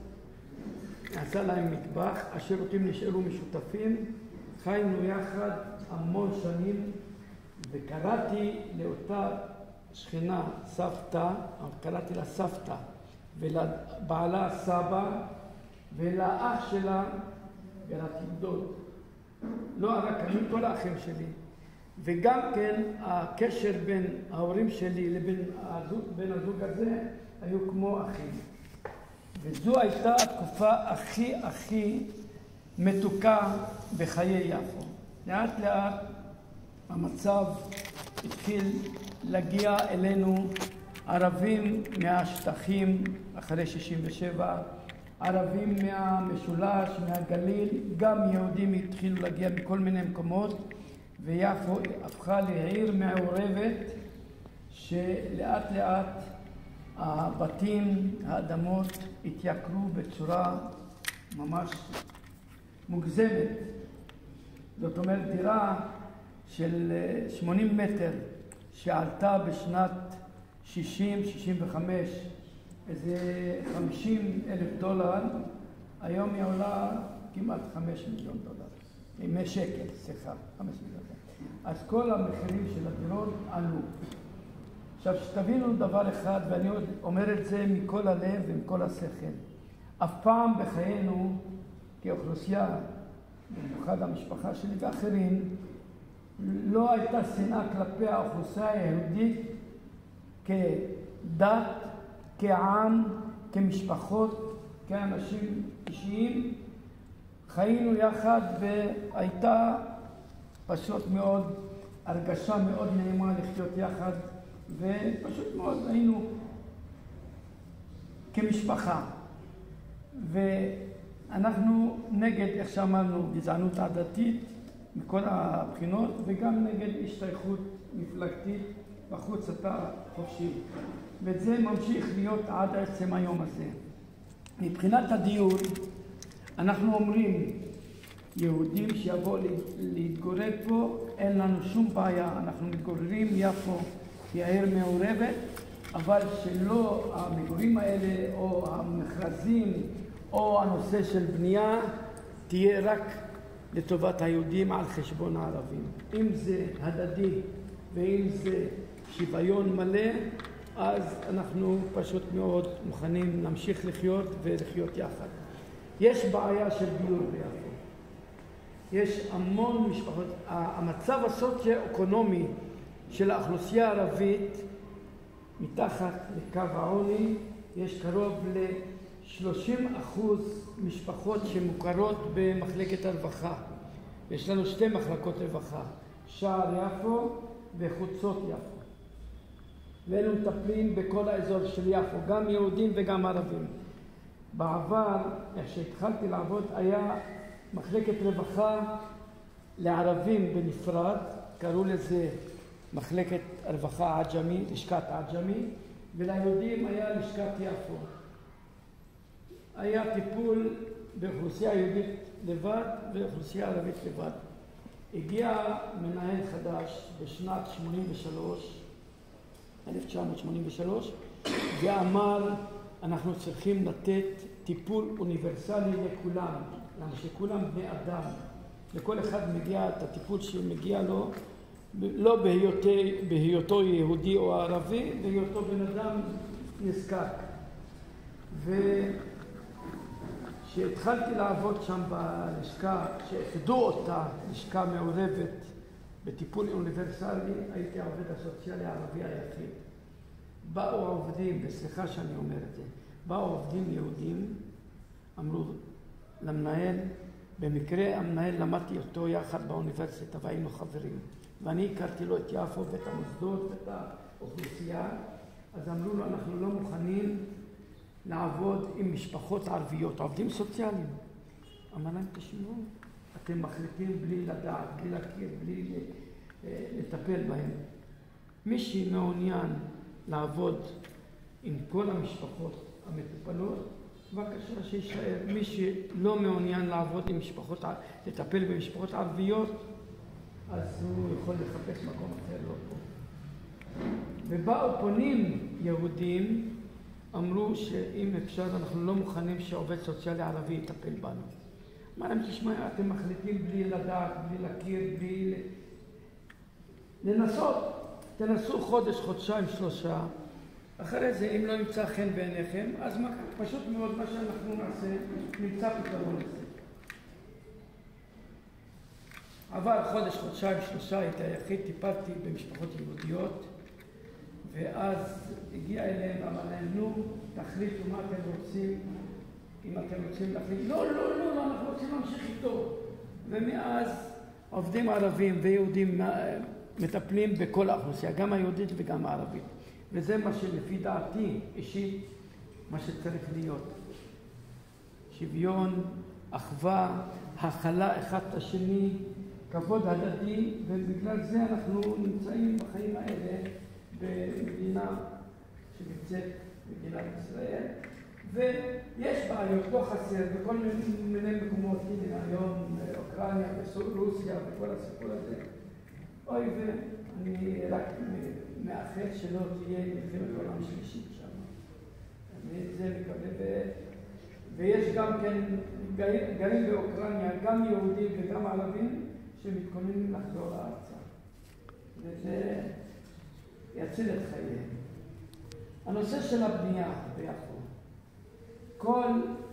נעשה להם מטבח, השירותים נשארו משותפים, חיינו יחד המון שנים, וקראתי לאותה שכנה סבתא, קראתי לה סבתא, ולבעלה סבא, ולאח שלה קראתי דוד. לא רק אני, כל האחים שלי. וגם כן הקשר בין ההורים שלי לבין הזוג, בין הזוג הזה היו כמו אחים. וזו הייתה התקופה הכי הכי מתוקה בחיי יפו. לאט לאט המצב התחיל להגיע אלינו, ערבים מהשטחים אחרי שישים ושבע, ערבים מהמשולש, מהגליל, גם יהודים התחילו להגיע מכל מיני מקומות, ויפו הפכה לעיר מעורבת שלאט לאט הבתים, האדמות התייקרו בצורה ממש מוגזמת. זאת אומרת, דירה של שמונים מטר שעלתה בשנת שישים שישים וחמש איזה חמישים אלף דולר, היום היא עולה כמעט חמש מיליון דולר. ימי שקל, סליחה, חמש מיליון דולר. אז כל המחירים של הדירות עלו. עכשיו, שתבינו דבר אחד, ואני אומר את זה מכל הלב ומכל השכל. אף פעם בחיינו, כאוכלוסייה, במיוחד המשפחה שלי ואחרים, לא הייתה שנאה כלפי האוכלוסייה היהודית כדת, כעם, כמשפחות, כאנשים אישיים. חיינו יחד והייתה פשוט מאוד, הרגשה מאוד נעימה לחיות יחד, ופשוט מאוד היינו כמשפחה. ואנחנו נגד, איך שאמרנו, גזענות עדתית מכל הבחינות, וגם נגד השתייכות מפלגתית. בחוץ אתה חופשי. וזה ממשיך להיות עד עצם היום הזה. מבחינת הדיור, אנחנו אומרים, יהודים שיבואו להתגורר פה, אין לנו שום בעיה. אנחנו מתגוררים, יפו היא העיר מעורבת, אבל שלא המגורים האלה או המכרזים או הנושא של בנייה תהיה רק לטובת היהודים על חשבון הערבים. אם זה הדדי ואם זה שוויון מלא, אז אנחנו פשוט מאוד מוכנים להמשיך לחיות ולחיות יחד. יש בעיה של דיור ביפו. יש המון משפחות, המצב הסוציו-אקונומי של האוכלוסייה הערבית מתחת לקו העוני, יש קרוב ל-שלושים אחוז משפחות שמוכרות במחלקת הרווחה. יש לנו שתי מחלקות רווחה, שער יפו וחוצות יפו. ואלו מטפלים בכל האזור של יפו, גם יהודים וגם ערבים. בעבר, איך שהתחלתי לעבוד, היה מחלקת רווחה לערבים בנפרד, קראו לזה מחלקת רווחה עג'מי, לשכת עג'מי, וליהודים היה לשכת יפו. היה טיפול באוכלוסייה יהודית לבד ואוכלוסייה ערבית לבד. הגיע מנהל חדש בשנת שמונים ושלוש, אלף תשע מאות שמונים ושלוש, ואמר אנחנו צריכים לתת טיפול אוניברסלי לכולם, למה שכולם בני אדם, לכל אחד מגיע את הטיפול שמגיע לו, לא בהיותי, בהיותו יהודי או ערבי, בהיותו בן אדם נזקק. וכשהתחלתי לעבוד שם בלשכה, שאיחדו אותה, לשכה מעורבת בטיפול אוניברסלי, הייתי העובד הסוציאלי הערבי היחיד. באו עובדים, וסליחה שאני אומר את זה, באו עובדים יהודים, אמרו למנהל, במקרה המנהל למדתי אותו יחד באוניברסיטה והיינו חברים. ואני הכרתי לו את יפו ואת המוסדות ואת האוכלוסייה, אז אמרו לו, אנחנו לא מוכנים לעבוד עם משפחות ערביות, עובדים סוציאליים. אמר להם, תשמעו, אתם מחליטים בלי לדעת, בלי להכיר, בלי לטפל בהם. מי שמעוניין לעבוד עם כל המשפחות המטופלות, בבקשה שישאר. מי שלא מעוניין לעבוד עם משפחות, לטפל במשפחות ערביות, אז הוא יכול לחפש מקום אחר, לא פה. ובאו פונים יהודים, אמרו שאם אפשר אנחנו לא מוכנים שעובד סוציאלי ערבי יטפל בנו. אמר להם, תשמע, אתם מחליטים בלי לדעת, בלי להכיר, בלי לנסות. תנסו חודש, חודשיים, שלושה. אחרי זה, אם לא נמצא חן בעיניכם, אז מה, פשוט מאוד מה שאנחנו נעשה, נמצא פתרון לזה. עבר חודש, חודשיים, שלושה, הייתי היחיד, טיפלתי במשפחות יהודיות, ואז הגיע אליהם, אמר להם, נו, תחליטו מה אתם רוצים, אם אתם רוצים להחליט. לא, לא, לא, לא, אנחנו רוצים להמשיך איתו. ומאז עובדים ערבים ויהודים מטפלים בכל האוכלוסייה, גם היהודית וגם הערבית. וזה מה שלפי דעתי אישית, מה שצריך להיות. שוויון, אחווה, הכלה אחד את השני, כבוד הדדי, ובגלל זה אנחנו נמצאים בחיים האלה במדינה שנמצאת מדינת ישראל. ויש בעיות, לא חסר, בכל מיני מקומות, הנה היום, אוקראינה, רוסיה וכל הסיפור הזה. אוי, ואני רק מאחל שלא תהיה מלחמת עולם שלישית שם. אני את זה מקווה. ויש גם כן, גרים באוקראינה, גם יהודים וגם ערבים, שמתכוננים לחזור לארצה. וזה יציל את חייהם. הנושא של הבנייה ביפו. כל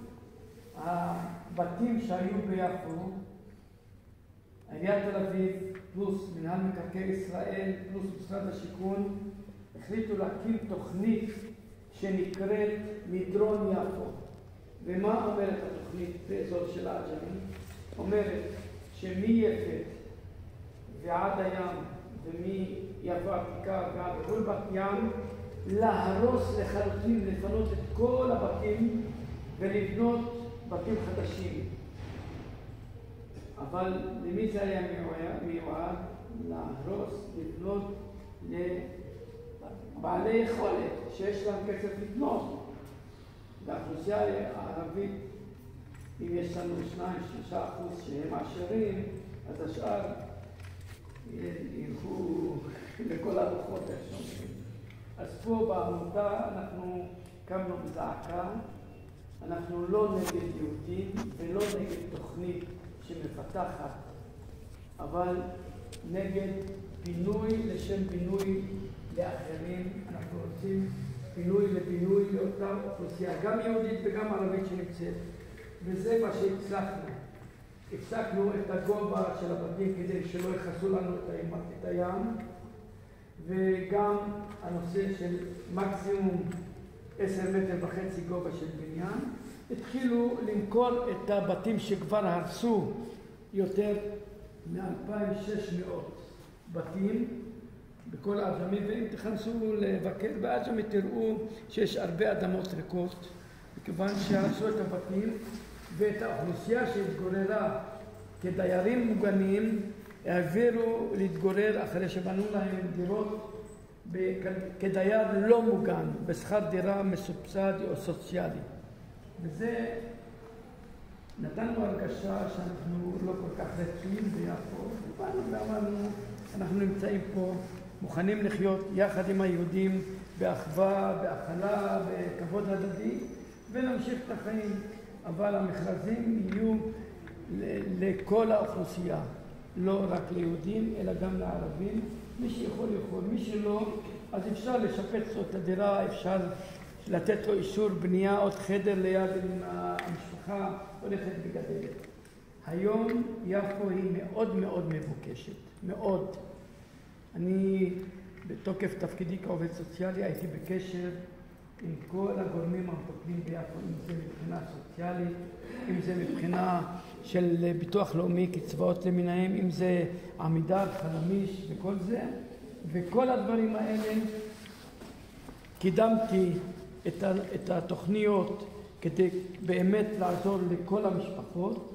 הבתים שהיו ביפו, עיריית תל אביב, פלוס מנהל מקרקעי ישראל, פלוס משרד השיכון, החליטו להקים תוכנית שנקראת מדרון יפו. ומה אומרת התוכנית באזור של עג'מי? אומרת שמייפת ועד הים ומיפה עתיקה ועד כל בת ים, להרוס לחלוטין, לפנות את כל הבתים ולבנות בתים חדשים. אבל למי זה היה מיועד? להרוס, לבנות לבעלי יכולת שיש להם כסף לבנות. לאוכלוסייה הערבית, אם יש לנו שניים, שלושה אחוז שהם עשירים, אז השאר ילכו לכל הרוחות, איך שאומרים. אז פה בעמותה אנחנו קמנו בזעקה, אנחנו לא נגד יהודים ולא נגד תוכנית שמפתחת, אבל נגד בינוי לשם בינוי לאחרים, אנחנו רוצים פינוי לפינוי לאותה אוכלוסייה, גם יהודית וגם ערבית שנמצאת, וזה מה שהצלחנו. הפסקנו את הגובה של הבתים כדי שלא יכסו לנו את הים, וגם הנושא של מקסימום עשר מטר וחצי גובה של בניין. התחילו למכור את הבתים שכבר הרסו יותר מ-אלפיים ושש מאות בתים בכל האדמים, ואם תכנסו לבקר ואז הם תראו שיש הרבה אדמות ריקות, מכיוון שהרסו את הבתים ואת האוכלוסייה שהתגוררה כדיירים מוגנים העבירו להתגורר אחרי שבנו להם דירות כדייר לא מוגן, בשכר דירה מסובסד או סוציאלי. וזה נתנו הרגשה שאנחנו לא כל כך רצויים ביפו, ובאנו ואמרנו, אנחנו נמצאים פה, מוכנים לחיות יחד עם היהודים באחווה, בהכלה, בכבוד הדדי, ונמשיך את החיים. אבל המכרזים יהיו לכל האוכלוסייה, לא רק ליהודים, אלא גם לערבים. מי שיכול יכול, מי שלא, אז אפשר לשפץ לו את הדירה, אפשר לתת לו אישור בנייה, עוד חדר ליד עם המשפחה הולכת וגדלת. היום יפו היא מאוד מאוד מבוקשת, מאוד. אני בתוקף תפקידי כעובד סוציאלי הייתי בקשר עם כל הגורמים המטפלים ביפו, אם זה מבחינה סוציאלית, אם זה מבחינה של ביטוח לאומי, קצבאות למיניהם, אם זה עמידר, חלמיש וכל זה, וכל הדברים האלה קידמתי את, ה, את התוכניות כדי באמת לעזור לכל המשפחות,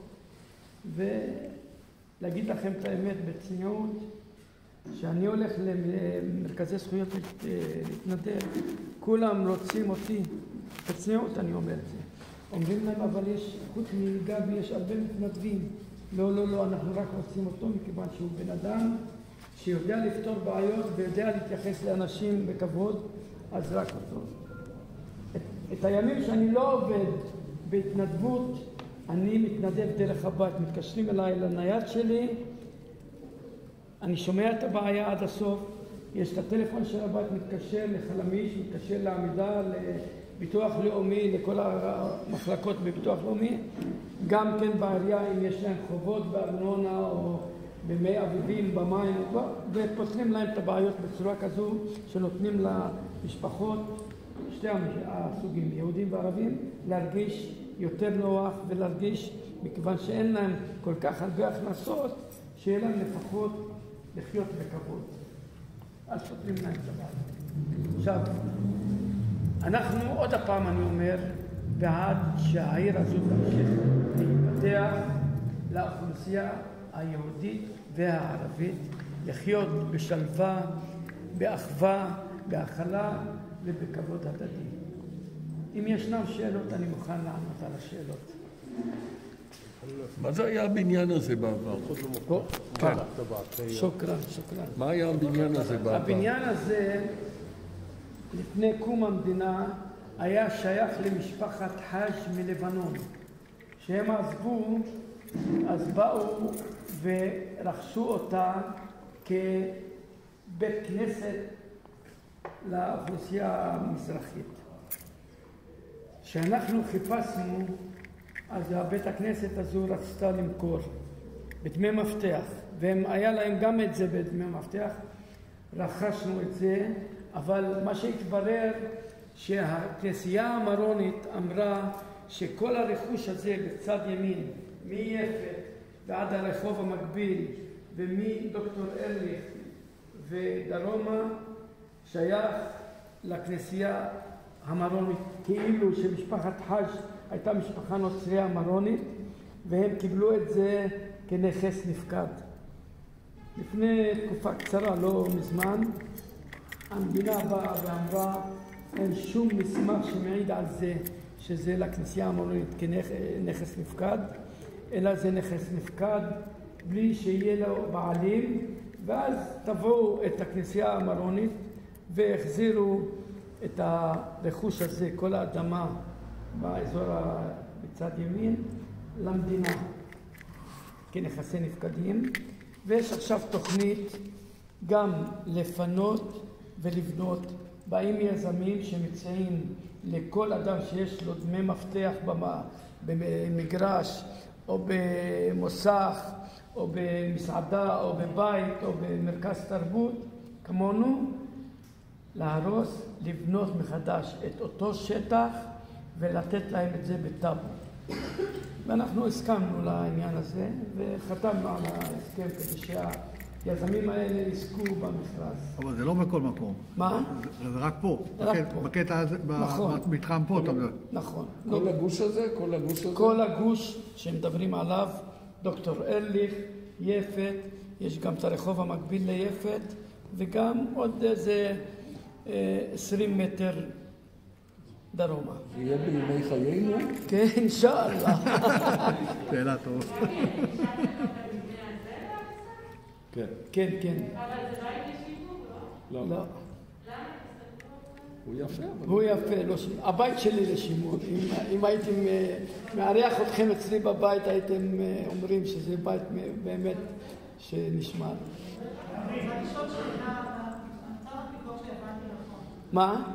ולהגיד לכם את האמת בצניעות, שאני הולך למרכזי זכויות להתנדב, כולם רוצים אותי, בצניעות אני אומר את זה. אומרים להם, אבל יש, חוץ מגבי יש הרבה מתנדבים. לא, לא, לא, אנחנו רק רוצים אותו מכיוון שהוא בן אדם שיודע לפתור בעיות ויודע להתייחס לאנשים בכבוד, אז רק אותו. את, את הימים שאני לא עובד בהתנדבות, אני מתנדב דרך הבת. מתקשרים אליי לנייד שלי, אני שומע את הבעיה עד הסוף, יש את הטלפון של הבת, מתקשר לחלמיש, מתקשר לעמידה, לביטוח לאומי, לכל המחלקות בביטוח לאומי, גם כן בעירייה אם יש להם חובות בארנונה או במי אביבים, במים, ופותרים להם את הבעיות בצורה כזו שנותנים למשפחות, שתי הסוגים, יהודים וערבים, להרגיש יותר נוח ולהרגיש, מכיוון שאין להם כל כך הרבה הכנסות, שיהיה להם לפחות לחיות בכבוד. אז פותרים להם את הבעיה. עכשיו, אנחנו עוד הפעם אני אומר, בעד שהעיר הזו תמשיך להתפתח לאוכלוסייה היהודית והערבית, לחיות בשלווה, באחווה, בהכלה ובכבוד הדדי. אם ישנם שאלות, אני מוכן לענות על השאלות. מה זה היה הבניין הזה בעבר? כן. שוקרן, שוקרן. מה היה הבניין הזה בעבר? הבניין הזה, לפני קום המדינה, היה שייך למשפחת חאג' מלבנון. שהם עזבו, אז באו ורכשו אותה כבית כנסת לאוכלוסייה המזרחית. כשאנחנו חיפשנו, אז הבית הכנסת הזו רצתה למכור בדמי מפתח, והיה להם גם את זה בדמי מפתח, רכשנו את זה, אבל מה שהתברר שהכנסייה המרונית אמרה שכל הרכוש הזה בצד ימין, מיפת ועד הרחוב המקביל ומדוקטור ארליך ודרומה, שייך לכנסייה המרונית, כאילו שמשפחת חאג' הייתה משפחה נוצריה מרונית, והם קיבלו את זה כנכס נפקד. לפני תקופה קצרה, לא מזמן, המדינה באה ואמרה, אין שום מסמך שמעיד על זה שזה לכנסייה המרונית כנכס נפקד, אלא זה נכס נפקד בלי שיהיה לו בעלים, ואז תבואו את הכנסייה המרונית והחזירו את הרכוש הזה, כל האדמה באזור בצד ימין, למדינה כנכסי נפקדים. ויש עכשיו תוכנית גם לפנות ולבנות. באים יזמים שמציעים לכל אדם שיש לו דמי מפתח במגרש או במוסך או במסעדה או בבית או במרכז תרבות כמונו, להרוס, לבנות מחדש את אותו שטח ולתת להם את זה בטאבו. ואנחנו הסכמנו לעניין הזה וחתמנו על ההסכם כדי שהיזמים האלה יזכו במכרז. אבל זה לא בכל מקום. מה? זה, זה רק פה. רק בקט, פה. בקטע הזה, נכון. במתחם פה אתה מדבר. נכון. כל הגוש הזה? כל הגוש הזה? כל הגוש שמדברים עליו, דוקטור ארליך, יפת, יש גם את הרחוב המקביל ליפת, וגם עוד איזה עשרים מטר דרומה. זה יהיה בימי חיינו? כן, אינשאללה. שאלה טובה. כן. כן, כן. אבל זה בית לשיווק, לא? לא. לא. הוא יפה. אבל- הוא יפה, לא ש... הבית שלי לשימור. אם, אם הייתם אה, מארח אתכם אצלי בבית, הייתם אה, אומרים שזה בית מ- באמת שנשמר. מה?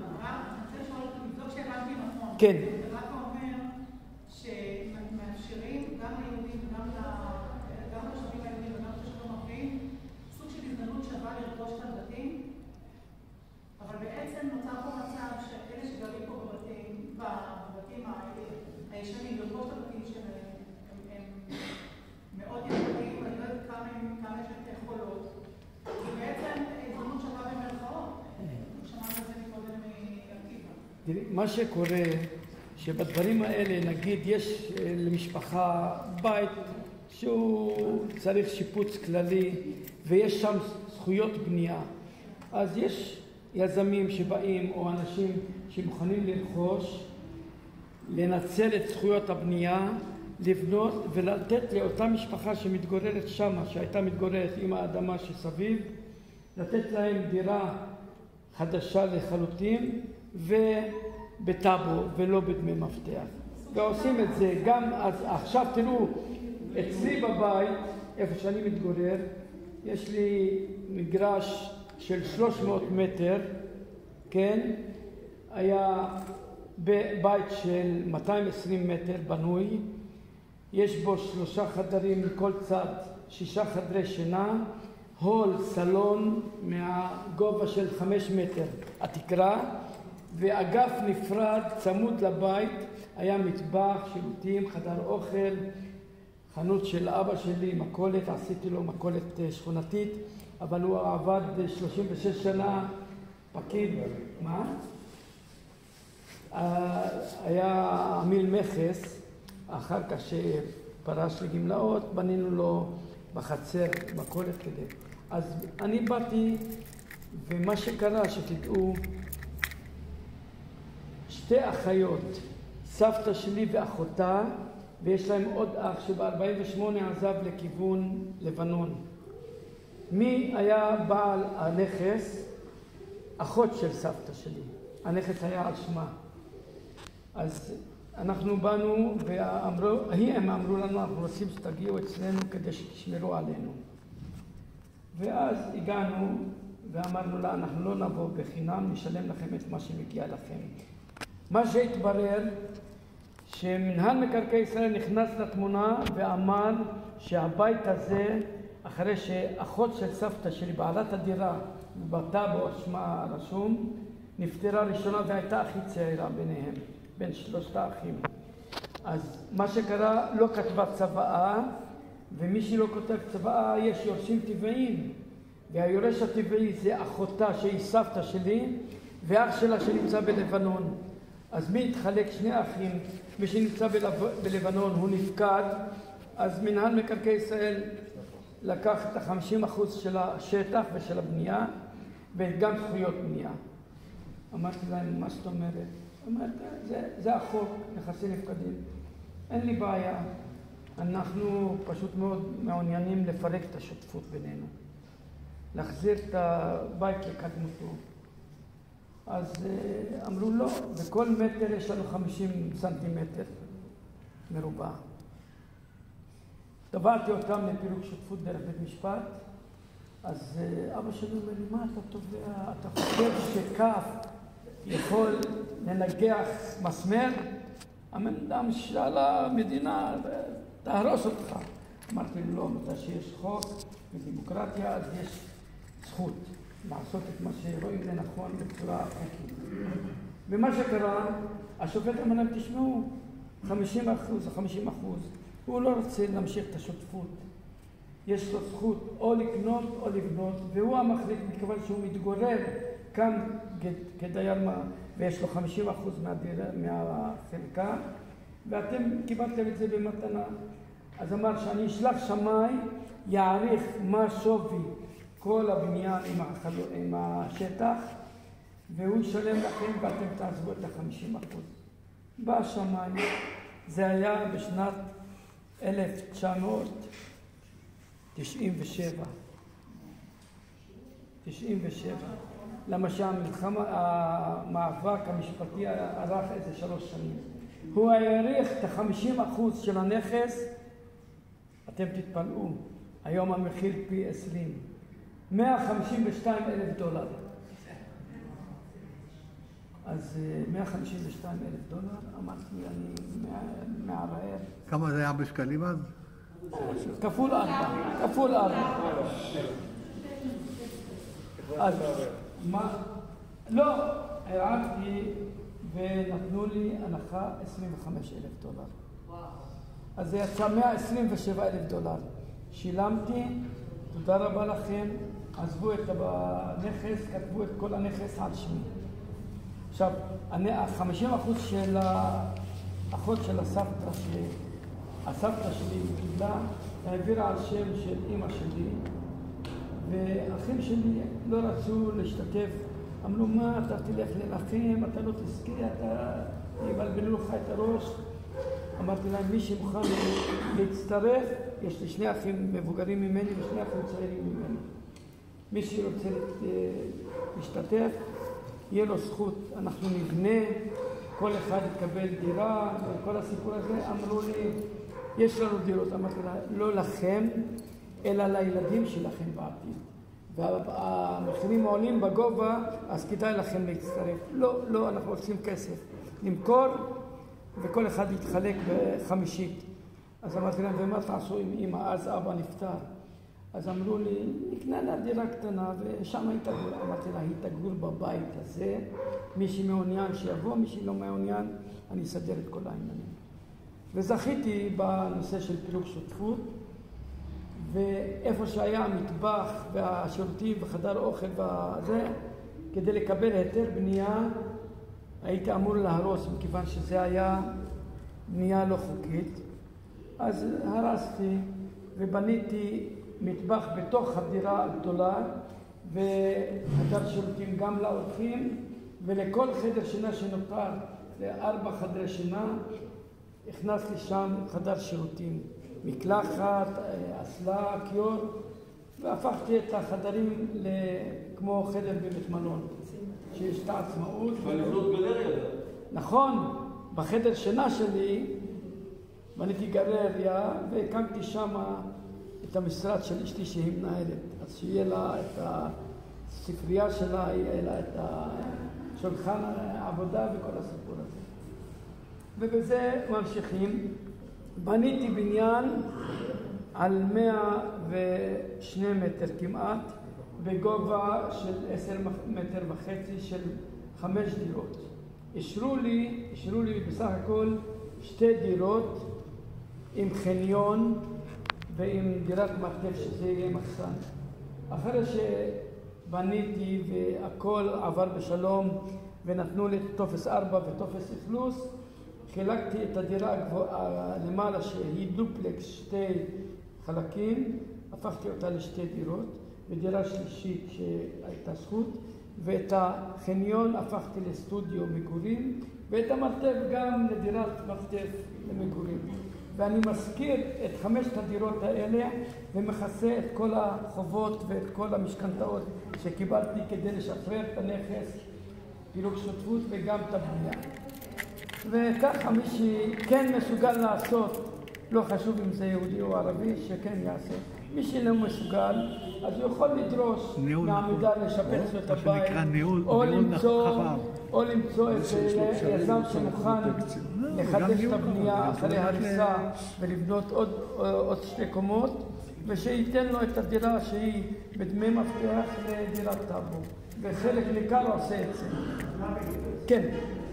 כן. זה רק אומר שמאפשרים גם ליהודים וגם לתושבים היהודים וגם לתושבים הערביים סוג של הזדמנות שווה לרכוש את הבתים, אבל בעצם נוצר פה מצב שאלה שגרים פה בבתים, בבתים הישנים, לרכוש את הבתים שלהם, הם מאוד יקרים, ואני לא יודעת כמה יש את היכולות, ובעצם הזדמנות שווה במרכאות. שמענו את זה מקודם מעקיבא. מה שקורה, שבדברים האלה, נגיד, יש למשפחה בית שהוא צריך שיפוץ כללי, ויש שם זכויות בנייה. אז יש יזמים שבאים, או אנשים שמוכנים לרכוש, לנצל את זכויות הבנייה, לבנות ולתת לאותה משפחה שמתגוררת שם, שהייתה מתגוררת עם האדמה שסביב, לתת להם דירה חדשה לחלוטין ובטאבו ולא בדמי מפתח. ועושים את זה גם, אז עכשיו תראו, אצלי בבית, איפה שאני מתגורר, יש לי מגרש של שלוש מאות מטר, כן? היה בית של מאתיים ועשרים מטר בנוי, יש בו שלושה חדרים מכל צד, שישה חדרי שינה, הול, סלון מהגובה של חמש מטר התקרה, ואגף נפרד צמוד לבית, היה מטבח, שירותים, חדר אוכל, חנות של אבא שלי, מכולת, עשיתי לו מכולת שכונתית, אבל הוא עבד שלושים ושש שנה פקיד, מה? היה עמיל מכס, אחר כך שפרש לגמלאות, בנינו לו בחצר מכולת כדי. אז אני באתי, ומה שקרה, שתדעו, שתי אחיות, סבתא שלי ואחותה, ויש להם עוד אח שב-ארבעים ושמונה עזב לכיוון לבנון. מי היה בעל הנכס? אחות של סבתא שלי. הנכס היה על שמה. אז אנחנו באנו ואמרו, הם אמרו לנו, אנחנו רוצים שתגיעו אצלנו כדי שתשמרו עלינו. ואז הגענו ואמרנו לה, אנחנו לא נבוא בחינם, נשלם לכם את מה שמגיע לכם. מה שהתברר, שמנהל מקרקעי ישראל נכנס לתמונה ואמר שהבית הזה, אחרי שאחות של סבתא שלי, בעלת הדירה, בטאבו שמה רשום, נפטרה ראשונה והייתה הכי צעירה ביניהם, בין שלושת האחים. אז מה שקרה, לא כתבה צוואה, ומי שלא כותב צוואה יש יורשים טבעיים, והיורש הטבעי זה אחותה שהיא סבתא שלי, ואח שלה שנמצא בלבנון. אז מי התחלק? שני אחים, מי שנמצא בלבנון הוא נפקד, אז מנהל מקרקעי ישראל לקח את ה-חמישים אחוז של השטח ושל הבנייה, וגם זכויות בנייה. אמרתי להם, מה זאת אומרת? אמרתי, זה, זה החוק, נכסים נפקדים. אין לי בעיה. אנחנו פשוט מאוד מעוניינים לפרק את השותפות בינינו. להחזיר את הבית לקדמותו. אז אמרו לא, בכל מטר יש לנו חמישים סנטימטר מרובע. תבעתי אותם לפירוק שותפות דרך בית משפט, אז אבא שלי אומר לי, מה אתה תובע? אתה חושב שכף יכול לנגח מסמר? המדינה של המדינה תהרוס אותך. אמרתי לו, לא, מתי שיש חוק ודמוקרטיה, אז יש זכות לעשות את מה שרואים לנכון בצורה חוקית. ומה שקרה, השופט אמר להם, תשמעו, חמישים אחוז או חמישים אחוז, הוא לא רוצה להמשיך את השותפות. יש לו זכות או לקנות או לבנות, והוא המחליט מכיוון שהוא מתגורר כאן כדייר מה, ויש לו חמישים אחוז מהחלקה, ואתם קיבלתם את זה במתנה. אז אמר שאני אשלח שמאי, יעריך מה שווי כל הבניין עם, החל... עם השטח, והוא ישלם לכם ואתם תעזבו את ה-חמישים אחוז. בא השמאי, זה היה בשנת אלף תשע מאות תשעים ושבע. תשעים ושבע. למה שהמלחמה, המאבק המשפטי ארך איזה שלוש שנים. הוא העריך את ה-חמישים אחוז של הנכס, אתם תתפלאו, היום המחיר פי עשרים. מאה חמישים ושתיים אלף דולר. אז מאה חמישים ושתיים אלף דולר, אמרתי, אני מערער. כמה זה היה בשקלים אז? כפול ארבע, כפול ארבע. אז מה? לא, הערתי ונתנו לי הנחה עשרים וחמישה אלף דולר. אז זה יצא מאה עשרים ושבעה אלף דולר. שילמתי, תודה רבה לכם, עזבו את הנכס, כתבו את כל הנכס על שמי. עכשיו, ה-חמישים אחוז של האחות של הסבתא, שהסבתא שלי קיבלה, העבירה על שם של אמא שלי, ואחים שלי לא רצו להשתתף. אמרו, מה, אתה תלך ללחם, אתה לא תזכה, אתה יבלבלו לך את הראש. אמרתי להם, מי שמוכן להצטרף, יש לי שני אחים מבוגרים ממני ושני אחים צעירים ממני. מי שרוצה להשתתף, יהיה לו זכות, אנחנו נבנה, כל אחד יקבל דירה, וכל הסיפור הזה. אמרו לי, יש לנו דירות. אמרתי להם, לא לכם, אלא לילדים שלכם בעתיד. והמחירים עולים בגובה, אז כדאי לכם להצטרף. לא, לא, אנחנו רוצים כסף. למכור, וכל אחד יתחלק בחמישית. אז אמרתי להם, ומה תעשו עם אמא? אז אבא נפטר. אז אמרו לי, נקנה לה דירה קטנה, ושם היא תגור. אמרתי לה, היא תגור בבית הזה. מי שמעוניין שיבוא, מי שלא מעוניין, אני אסדר את כל העניינים. וזכיתי בנושא של פילוג שותפות, ואיפה שהיה המטבח והשירותים וחדר אוכל וזה, כדי לקבל היתר בנייה, הייתי אמור להרוס, מכיוון שזה היה בנייה לא חוקית. אז הרסתי ובניתי מטבח בתוך הדירה הגדולה, וחדר שירותים גם לאורחים, ולכל חדר שינה שנותר, לארבע חדרי שינה, הכנסתי שם חדר שירותים, מקלחת, אסלה, כיור, והפכתי את החדרים כמו חדר בבית מלון, שיש את העצמאות. ולבנות גלריה. נכון, בחדר שינה שלי בניתי גלריה, והקמתי שם את המשרד של אשתי שהיא מנהלת, אז שיהיה לה את הספרייה שלה, יהיה לה את השולחן העבודה וכל הסיפור הזה. ובזה ממשיכים. בניתי בניין על מאה ושני מטר כמעט, בגובה של עשר מטר וחצי, של חמש דירות. אישרו לי, אישרו לי בסך הכל שתי דירות עם חניון ועם דירת מרתף שזה יהיה מחסן. אחרי שבניתי והכל עבר בשלום ונתנו לי טופס ארבע וטופס אכלוס, חילקתי את הדירה למעלה שהיא דופלקס, שתי חלקים, הפכתי אותה לשתי דירות, ודירה שלישית שהייתה זכות, ואת החניון הפכתי לסטודיו מגורים, ואת המרתף גם לדירת מרתף למגורים. ואני מזכיר את חמשת הדירות האלה ומכסה את כל החובות ואת כל המשכנתאות שקיבלתי כדי לשחרר את הנכס, פילוג שותפות וגם את הבנייה. וככה מי שכן מסוגל לעשות, לא חשוב אם זה יהודי או ערבי, שכן יעשה. מי שלא מסוגל, אז הוא יכול לדרוש מעמידר לשפץ לו את הבית, או למצוא, או למצוא איזה יזם שמוכן לחדש את הבנייה אחרי הריסה ולבנות עוד, עוד שתי קומות, ושייתן לו את הדירה שהיא בדמי מפתח לדירת טאבו, וחלק ניכר עושה את זה. כן.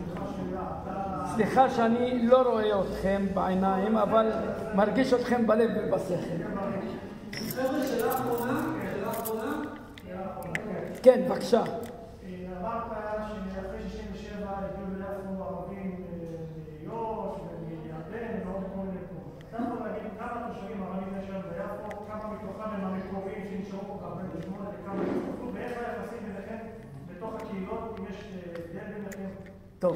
סליחה שאני לא רואה אתכם בעיניים, אבל מרגיש אתכם בלב ובשכל. חבר'ה, שאלה אחרונה? שאלה אחרונה? כן, בבקשה. אמרת שאחרי שישים ושבע הגיעו ביפו ערבים מיו"ש ומירדן ועוד כל מיני מקומות. אתה יכול להגיד כמה תושבים ערבים יש היום ביפו, כמה מתוכם הם המקוריים שנשארו פה ב-ארבעים ושמונה וכמה התפתחו, ואיך היחסים ביניכם בתוך הקהילות, אם יש הבדל ביניכם? טוב.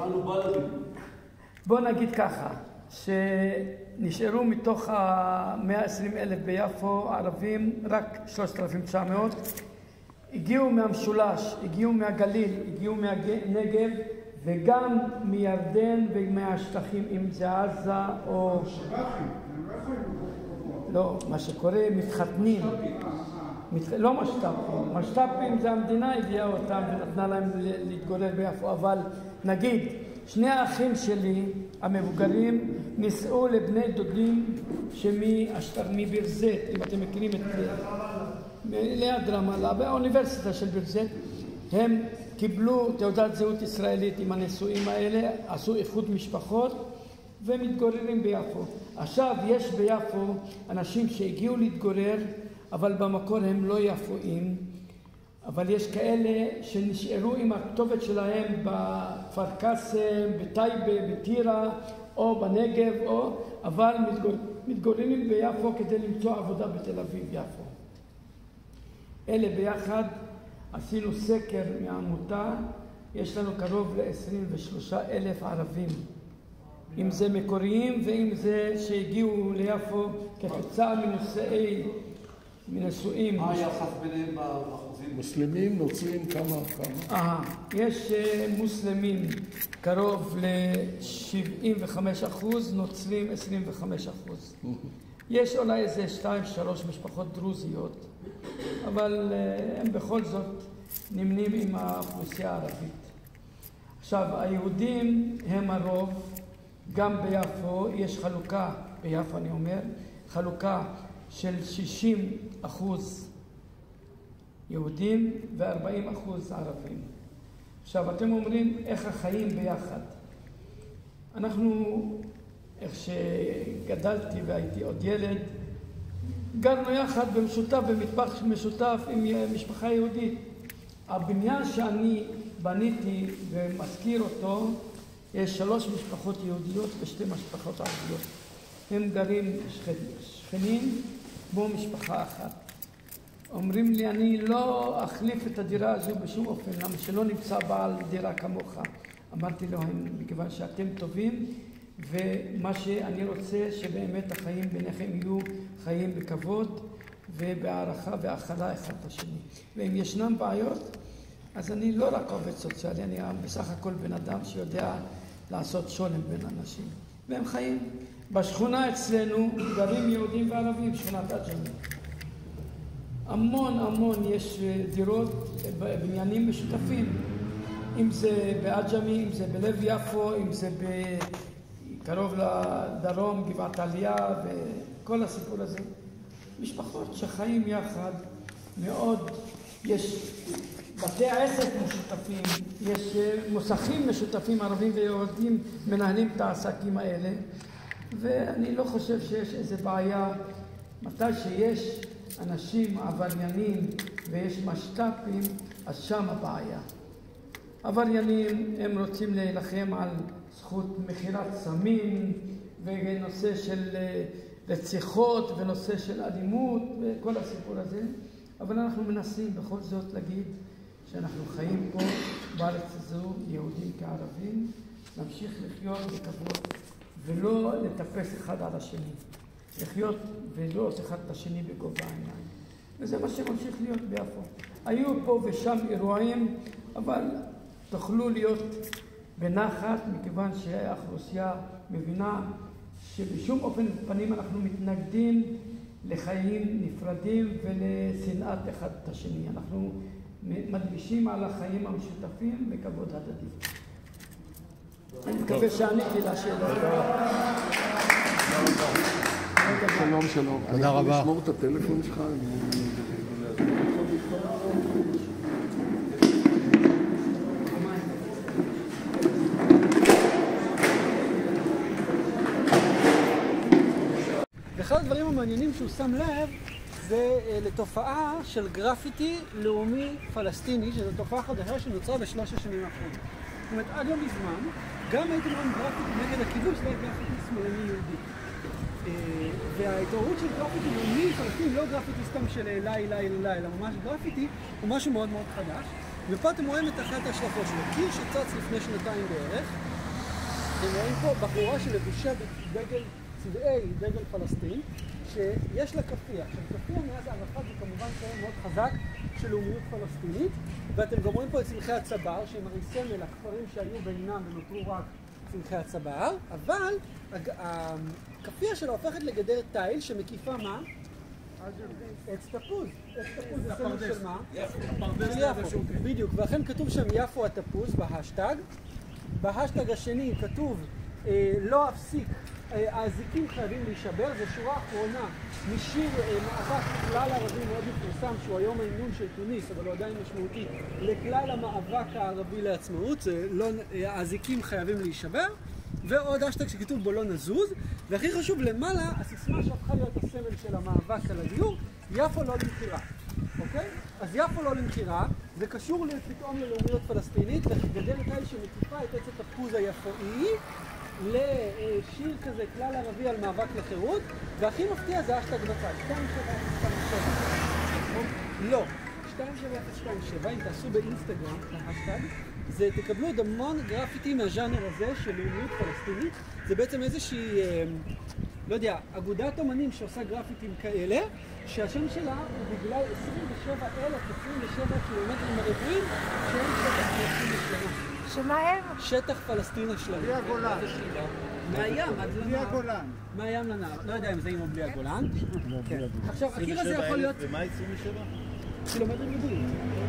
בוא נגיד ככה, שנשארו מתוך ה-מאה ועשרים אלף ביפו ערבים רק שלושת אלפים תשע מאות, הגיעו מהמשולש, הגיעו מהגליל, הגיעו מהנגב וגם מירדן ומהשטחים, אם זה עזה או... לא, מה שקורה, מתחתנים. לא משת"פים, משת"פים זה המדינה הביאה אותם ונתנה להם להתגורר ביפו, אבל נגיד, שני האחים שלי, המבוגרים, נישאו לבני דודים שמביר זית, אם אתם מכירים את זה, ליד רמאללה, באוניברסיטה של ביר זית, הם קיבלו תעודת זהות ישראלית עם הנישואים האלה, עשו איחוד משפחות ומתגוררים ביפו. עכשיו יש ביפו אנשים שהגיעו להתגורר, אבל במקור הם לא יפואים, אבל יש כאלה שנשארו עם הכתובת שלהם בכפר קאסם, בטייבה, בטירה או בנגב, או, אבל מתגוררים ביפו כדי למצוא עבודה בתל אביב יפו. אלה ביחד עשינו סקר מהעמותה, יש לנו קרוב ל-עשרים ושלושה אלף ערבים, אם זה מקוריים ואם זה שהגיעו ליפו כתוצאה מנושאי מנשואים. מה היחס ביניהם באחוזים? מוסלמים, נוצרים, כמה, כמה? אה, יש מוסלמים קרוב ל-שבעים וחמישה אחוז, נוצרים עשרים וחמישה אחוז. יש אולי איזה שתיים, שלוש משפחות דרוזיות, אבל הם בכל זאת נמנים עם האוכלוסייה הערבית. עכשיו, היהודים הם הרוב, גם ביפו, יש חלוקה, ביפו אני אומר, חלוקה של שישים אחוז יהודים ו-ארבעים אחוז ערבים. עכשיו, אתם אומרים איך החיים ביחד. אנחנו, איך שגדלתי והייתי עוד ילד, גרנו יחד במשותף, במטבח משותף עם משפחה יהודית. הבניין שאני בניתי ומזכיר אותו, יש שלוש משפחות יהודיות ושתי משפחות ערביות. הם גרים שכנים כמו משפחה אחת. אומרים לי, אני לא אחליף את הדירה הזו בשום אופן, למה שלא נמצא בעל דירה כמוך. אמרתי להם, מכיוון שאתם טובים, ומה שאני רוצה שבאמת החיים ביניכם יהיו חיים בכבוד ובהערכה והאכלה אחד לשני. ואם ישנם בעיות, אז אני לא רק עובד סוציאלי, אני בסך הכל בן אדם שיודע לעשות שולם בין אנשים. והם חיים. בשכונה אצלנו גרים יהודים וערבים, שכונת עג'מי. המון המון יש דירות, בניינים משותפים. אם זה בעג'מי, אם זה בלב יפו, אם זה קרוב לדרום, גבעת עלייה וכל הסיפור הזה. משפחות שחיים יחד מאוד, יש בתי עסק משותפים, יש מוסכים משותפים, ערבים ויהודים מנהלים את העסקים האלה, ואני לא חושב שיש איזו בעיה. מתי שיש אנשים עבריינים ויש משת"פים, אז שם הבעיה. עבריינים הם רוצים להילחם על זכות מכירת סמים ונושא של רציחות ונושא של אלימות וכל הסיפור הזה, אבל אנחנו מנסים בכל זאת להגיד שאנחנו חיים פה בארץ הזו, יהודים כערבים, נמשיך לחיות בכבוד ולא לטפס אחד על השני, לחיות ולראות אחד את השני בגובה העיניים, וזה מה שממשיך להיות ביפו. היו פה ושם אירועים, אבל תוכלו להיות בנחת, מכיוון שהאוכלוסייה מבינה שבשום אופן פנים אנחנו מתנגדים לחיים נפרדים ולשנאת אחד את השני. אנחנו מדגישים על החיים המשותפים וכבוד הדדי. אני מקווה שעניתי לשאלה. שלום, שלום. תודה רבה. אני יכול לשמור את הטלפון שלך? אחד הדברים המעניינים שהוא שם לב זה לתופעה של גרפיטי לאומי פלסטיני, שזו תופעה חדשה שנוצרה בשלוש השנים האחרונות. זאת אומרת, עד לא מזמן, גם הייתם רואים גרפיטי נגד הכיבוש, זה היה גרפיטי שמאלני יהודי. וההתעוררות של גרפיטי לאומי פלסטיני, לא גרפיטי סתם של לי, לי, לי, אלא ממש גרפיטי, הוא משהו מאוד מאוד חדש. ופה אתם רואים את אחת ההשלכות שלו, קיר שצץ לפני שנתיים בערך. אתם רואים פה בחורה שלבושה בדגל צבעי דגל פלסטין, שיש לה כפייה. עכשיו, כפייה מאז הערפאת זה כמובן סמל מאוד חזק של לאומיות פלסטינית, ואתם גם רואים פה את צמחי הצבר, שהם הרי סמל הכפרים שהיו בינם ונותרו רק צמחי הצבר, אבל הכפייה שלה הופכת לגדר תיל שמקיפה מה? עץ תפוז. עץ תפוז זה סמל של מה? של יפו. בדיוק, ואכן כתוב שם יפו התפוז בהשטג. בהשטג השני כתוב לא אפסיק, האזיקים חייבים להישבר. זו שורה אחרונה משיר מאבק כלל ערבי מאוד מפורסם, שהוא היום ההמנון של טוניס, אבל הוא עדיין משמעותי לכלל המאבק הערבי לעצמאות. זה לא, האזיקים חייבים להישבר. ועוד השטג שכתוב בו לא נזוז. והכי חשוב למעלה, הסיסמה שהפכה להיות הסמל של המאבק על הדיור, יפו לא למכירה. אוקיי? אז יפו לא למכירה, זה קשור פתאום ללאומיות פלסטינית, לגדר תיל שמקיפה את עץ התפוז היפואי, לשיר כזה כלל ערבי על מאבק לחירות, והכי מפתיע זה השטג בצד, שתיים שבע אפס שתיים שבע. לא, שתיים שבע אפס שתיים שבע, אם תעשו באינסטגרם את ההשטג, זה תקבלו עוד המון גרפיטי מהז'אנר הזה של לאומיות פלסטינית. זה בעצם איזושהי, לא יודע, אגודת אומנים שעושה גרפיטים כאלה, שהשם שלה הוא בגלל עשרים ושבע אלף עשרים ושבע קילומטרים רבועים שהם שטח פלסטין השלמה. שמה הם? שטח פלסטין השלמה. בלי הגולן. מהים עד לנהר. בלי הגולן. מהים לנהר. לא יודע אם זה עם או בלי הגולן. עכשיו, הקיר הזה יכול להיות... ומה עשרים ושבע? קילומטרים רבועים.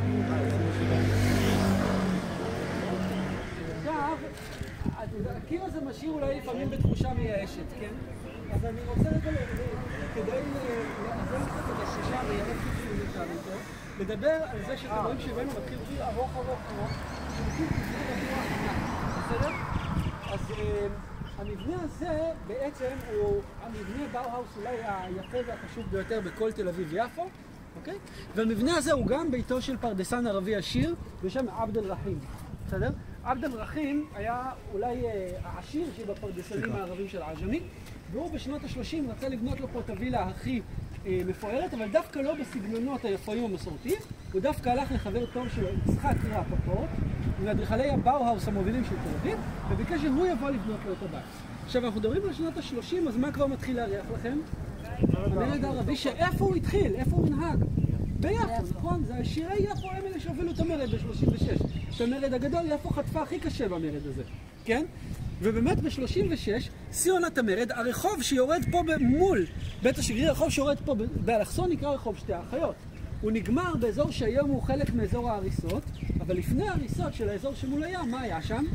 עכשיו, הקיר הזה משאיר אולי לפעמים בתחושה מייאשת, כן? אז אני רוצה לדבר, כדי לאזן קצת את השישה וירק קיצוני כאן יותר, לדבר על זה שאתם רואים שבנו מתחיל קיר ארוך ארוך ארוך, שמתחיל כזה רבוע ענק, בסדר? אז המבנה הזה בעצם הוא המבנה באוהאוס אולי היפה והחשוב ביותר בכל תל אביב-יפו, אוקיי? והמבנה הזה הוא גם ביתו של פרדסן ערבי עשיר, בשם עבד אל-רחים, בסדר? עבד אל-רחים היה אולי העשיר שבפרדסנים הערבים של העג'מי, והוא בשנות ה-שלושים רצה לבנות לו פה את הווילה הכי אה, מפוארת, אבל דווקא לא בסגנונות היפואים המסורתיים, הוא דווקא הלך לחבר טוב שלו, יצחק רפפורט, מאדריכלי הבאוהאוס המובילים של תל אביב, וביקש שהוא יבוא לבנות לו את הבית. עכשיו, אנחנו מדברים על שנות ה-שלושים, אז מה כבר מתחיל להריח לכם? המרד הערבי, שאיפה הוא התחיל? איפה הוא מנהג? ביפו, נכון? זה השירי יפו הם אלה שהובילו את המרד ב-שלושים ושש. את המרד הגדול, יפו חטפה הכי קשה במרד הזה, כן? ובאמת ב-שלושים ושש, שיא עונת המרד, הרחוב שיורד פה מול בית השגריר, הרחוב שיורד פה באלכסון נקרא רחוב שתי האחיות. הוא נגמר באזור שהיום הוא חלק מאזור ההריסות, אבל לפני ההריסות של האזור שמול הים, מה היה שם?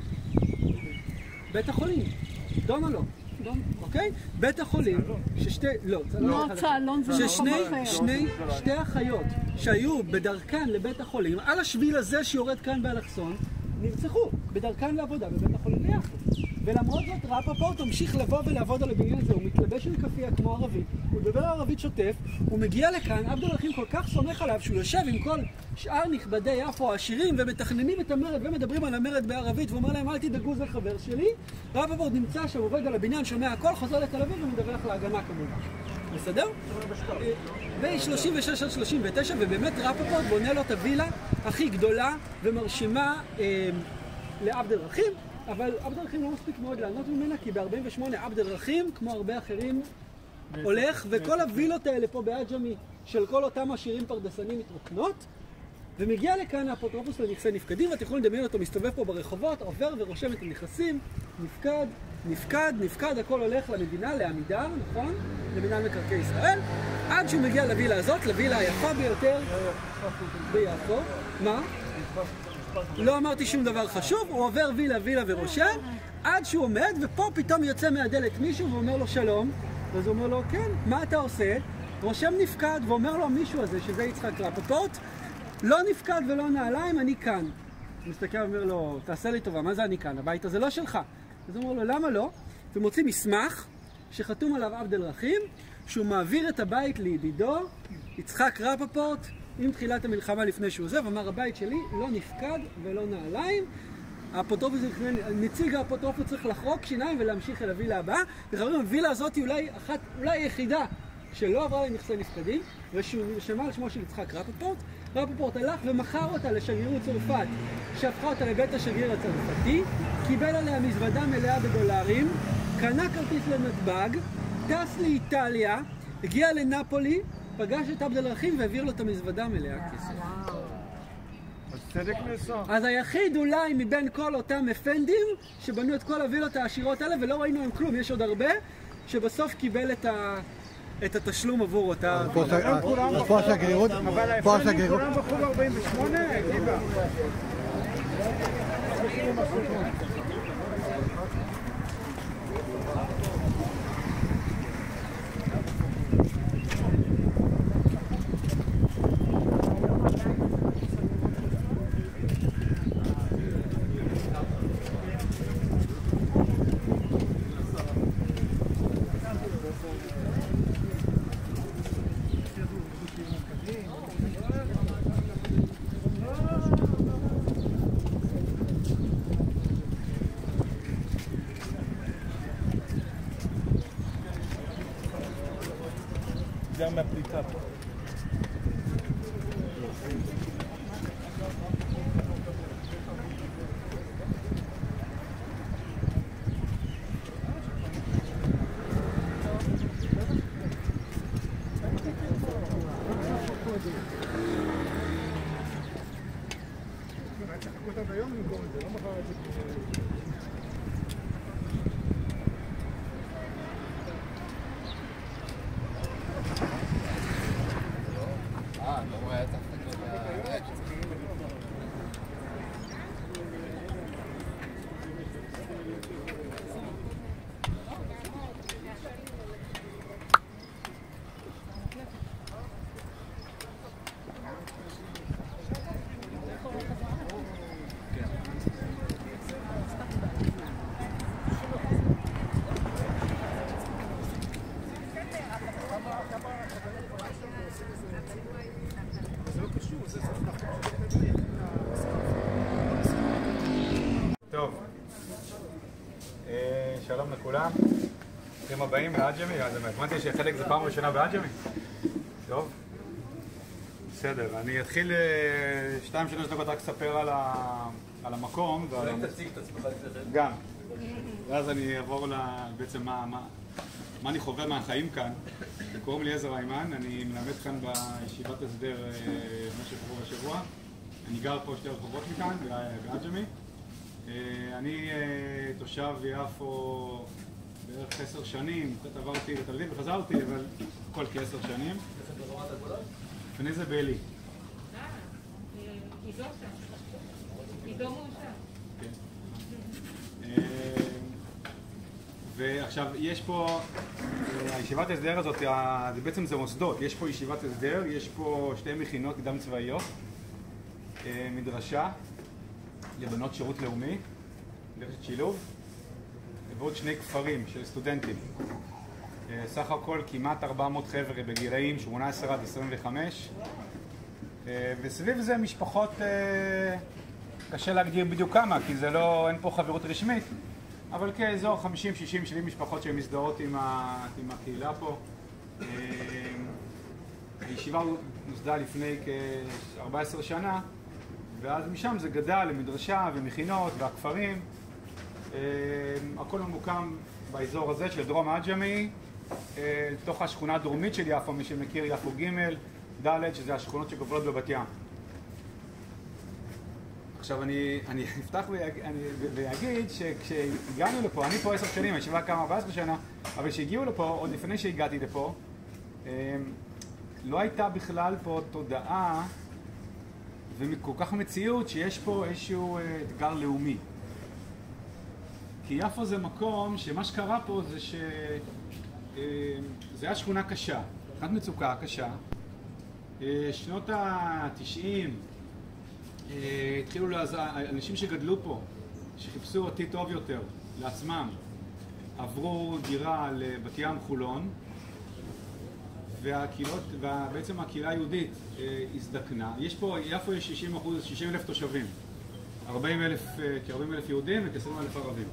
בית החולים, דונלו. אוקיי? בית החולים, ששתי, לא, לא, צהלון זה מקום אחר. ששני, שתי אחיות שהיו בדרכן לבית החולים, על השביל הזה שיורד כאן באלכסון, נרצחו בדרכן לעבודה בבית החולים ביפו. ולמרות זאת, רפפורט המשיך לבוא ולעבוד על הבניין הזה, הוא מתלבש עם כפייה כמו ערבי, הוא מדבר ערבית שוטף, הוא מגיע לכאן, עבד אל-רחים כל כך סומך עליו שהוא יושב עם כל שאר נכבדי יפו העשירים ומתכננים את המרד ומדברים על המרד בערבית ואומר להם אל תדאגו זה חבר שלי. רפפורט נמצא שם, עובד על הבניין, שומע הכל, חוזר לתל אביב ומדווח להגנה כמובן. בסדר? ב-שלושים ושש עד שלושים ותשע, ובאמת רפפורט בונה לו את הווילה הכי גדולה ומרשימה אה, לעבד אל-רחים. אבל עבד אל-רחים לא מספיק מאוד לענות ממנה, כי ב-ארבעים ושמונה עבד אל-רחים, כמו הרבה אחרים, הולך, וכל הווילות האלה פה בעג'מי, של כל אותם עשירים פרדסנים מתרוקנות, ומגיע לכאן האפוטרופוס לנכסי נפקדים, ואתם יכולים לדמיין אותו מסתובב פה ברחובות, עובר ורושם את הנכסים, נפקד, נפקד, נפקד, הכל הולך למדינה, לעמידר, נכון? למינהל מקרקעי ישראל, עד שהוא מגיע לווילה הזאת, לווילה היפה ביותר ביפו. מה? לא אמרתי שום דבר חשוב, הוא עובר וילה וילה ורושם, עד שהוא עומד, ופה פתאום יוצא מהדלת מישהו ואומר לו שלום, אז הוא אומר לו, כן, מה אתה עושה? רושם נפקד, ואומר לו מישהו הזה, שזה יצחק רפפורט, לא נפקד ולא נעליים, אני כאן. הוא מסתכל ואומר לו, תעשה לי טובה, מה זה אני כאן? הבית הזה לא שלך. אז הוא אומר לו, למה לא? ומוציא מסמך שחתום עליו עבד אל רחים, שהוא מעביר את הבית לידידו, יצחק רפפורט, עם תחילת המלחמה לפני שהוא עוזב, אמר, הבית שלי לא נפקד ולא נעליים. האפוטרופוס, נציג האפוטרופוס צריך לחרוק שיניים ולהמשיך אל הווילה הבאה. וחברים, הווילה הזאת היא אולי אחת, אולי היחידה שלא עברה לנכסי נפקדים, ושמע על שמו של יצחק רפפורט. רפפורט הלך ומכר אותה לשגרירות צרפת, שהפכה אותה לבית השגריר הצרפתי, קיבל עליה מזוודה מלאה בדולרים, קנה כרטיס לנתב"ג, טס לאיטליה, הגיע לנפולי, פגש את עבד אל רחים והעביר לו את המזוודה מלאה כסף. אז צדק נעשה. אז היחיד אולי מבין כל אותם אפנדים שבנו את כל הווילות העשירות האלה, ולא ראינו הם כלום, יש עוד הרבה, שבסוף קיבל את ה... את התשלום עבור אותה... פה השגרירות... אבל האפנדים כולם בחור ארבעים ושמונה, גיבה. גם מהפליטה פה. צריך לחכות עד היום למכור את זה, לא מחר את זה. טוב, שלום לכולם, ברוכים הבאים לעג'מי, הבנתי שחלק זה פעם ראשונה בעג'מי. טוב, בסדר, אני אתחיל שתיים שלוש דקות רק לספר על המקום. אולי תציג את עצמך לפני כן. גם, ואז אני אעבור בעצם מה אני חווה מהחיים כאן. קוראים לי עזר היימן, אני מלמד כאן בישיבת הסדר במשך רוב השבוע. אני גר פה שתי רחובות מכאן, בעג'מי. אני תושב יפו בערך עשר שנים, קצת עברתי לתל אביב וחזרתי, אבל הכל כעשר שנים. איפה ברמת הגולן? לפני זה בעלי. אה, עידו שם. עידו מאושר. כן. ועכשיו, יש פה, הישיבת הסדר הזאת, זה בעצם זה מוסדות. יש פה ישיבת הסדר, יש פה שתי מכינות קדם צבאיות, מדרשה לבנות שירות לאומי, דרשת שילוב, ועוד שני כפרים של סטודנטים. סך הכל כמעט ארבע מאות חבר'ה בגילאים שמונה עשרה עד עשרים וחמש, וסביב זה משפחות, קשה להגדיר בדיוק כמה, כי זה לא, אין פה חברות רשמית, אבל כאזור חמישים, שישים, שבעים משפחות שמזדהות עם, ה, עם הקהילה פה. הישיבה נוסדה לפני כ-ארבע עשרה שנה, ואז משם זה גדל למדרשה ומכינות והכפרים. הכל ממוקם באזור הזה של דרום עג'מי, לתוך השכונה הדרומית של יפו, מי שמכיר, יפו ג' ד', שזה השכונות שגובלות בבת ים. עכשיו אני, אני אפתח ויגיד שכשהגענו לפה, אני פה עשר שנים, הישיבה קמה ארבע עשרה שנה, אבל כשהגיעו לפה, עוד לפני שהגעתי לפה, לא הייתה בכלל פה תודעה וכל כך מציאות שיש פה איזשהו אתגר לאומי. כי יפו זה מקום שמה שקרה פה זה ש... זה היה שכונה קשה, שכונת מצוקה קשה. שנות ה-תשעים התחילו אנשים שגדלו פה, שחיפשו עתיד טוב יותר לעצמם, עברו דירה לבת ים חולון, והקהילות, ובעצם הקהילה היהודית הזדקנה. יש פה, יפו יש שישים אחוז, שישים אלף תושבים, ארבעים אלף, כ-ארבעים אלף יהודים וכ-עשרים אלף ערבים.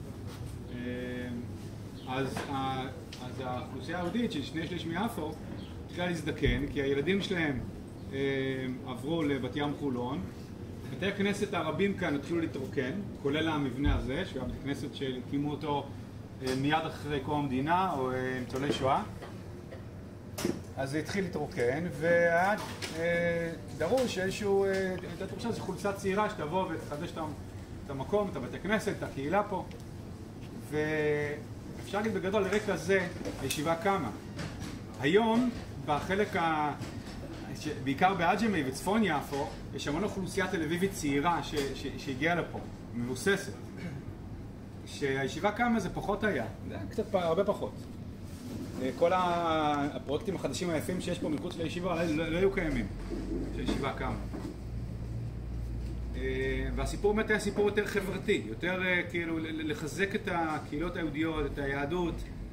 אז, אז האוכלוסייה היהודית של שני שליש מיפו התחילה להזדקן, כי הילדים שלהם עברו לבת ים חולון. בתי הכנסת הערבים כאן התחילו להתרוקן, כולל המבנה הזה, שהוא היה בית כנסת שהקימו אותו מיד אחרי קום המדינה, או ניצולי שואה. אז זה התחיל להתרוקן, והיה דרוש איזשהו, הייתה תחושה, איזו חולצה צעירה שתבוא ותחדש את המקום, את הבתי כנסת, את הקהילה פה. ואפשר להגיד בגדול, לרקע זה, הישיבה קמה. היום, בחלק ה... בעיקר בעג'מי וצפון יפו, יש המון אוכלוסייה תל אביבית צעירה ש... ש... שהגיעה לפה, מבוססת. כשהישיבה קמה זה פחות היה, זה היה קצת הרבה פחות. כל הפרויקטים החדשים היפים שיש פה מחוץ לישיבה לא, לא היו קיימים כשהישיבה קמה. והסיפור באמת היה סיפור יותר חברתי, יותר כאילו לחזק את הקהילות היהודיות, את היהדות,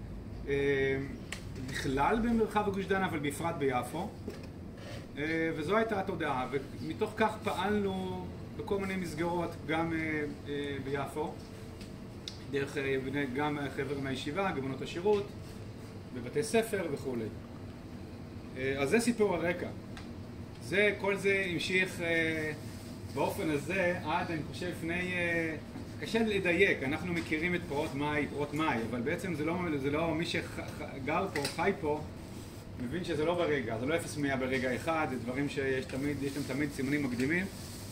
בכלל במרחב הגוש דן, אבל בפרט ביפו. וזו הייתה התודעה, ומתוך כך פעלנו בכל מיני מסגרות גם ביפו, דרך גם חבר מהישיבה, גבנות השירות, בבתי ספר וכו'. אז זה סיפור הרקע. זה, כל זה המשיך באופן הזה עד, אני חושב, לפני... קשה לדייק, אנחנו מכירים את פרעות מאי, פרעות מאי, אבל בעצם זה לא, זה לא מי שגר פה, חי פה, מבין שזה לא ברגע, זה לא אפס מאה ברגע אחד, זה דברים שיש תמיד, יש להם תמיד סימונים מקדימים.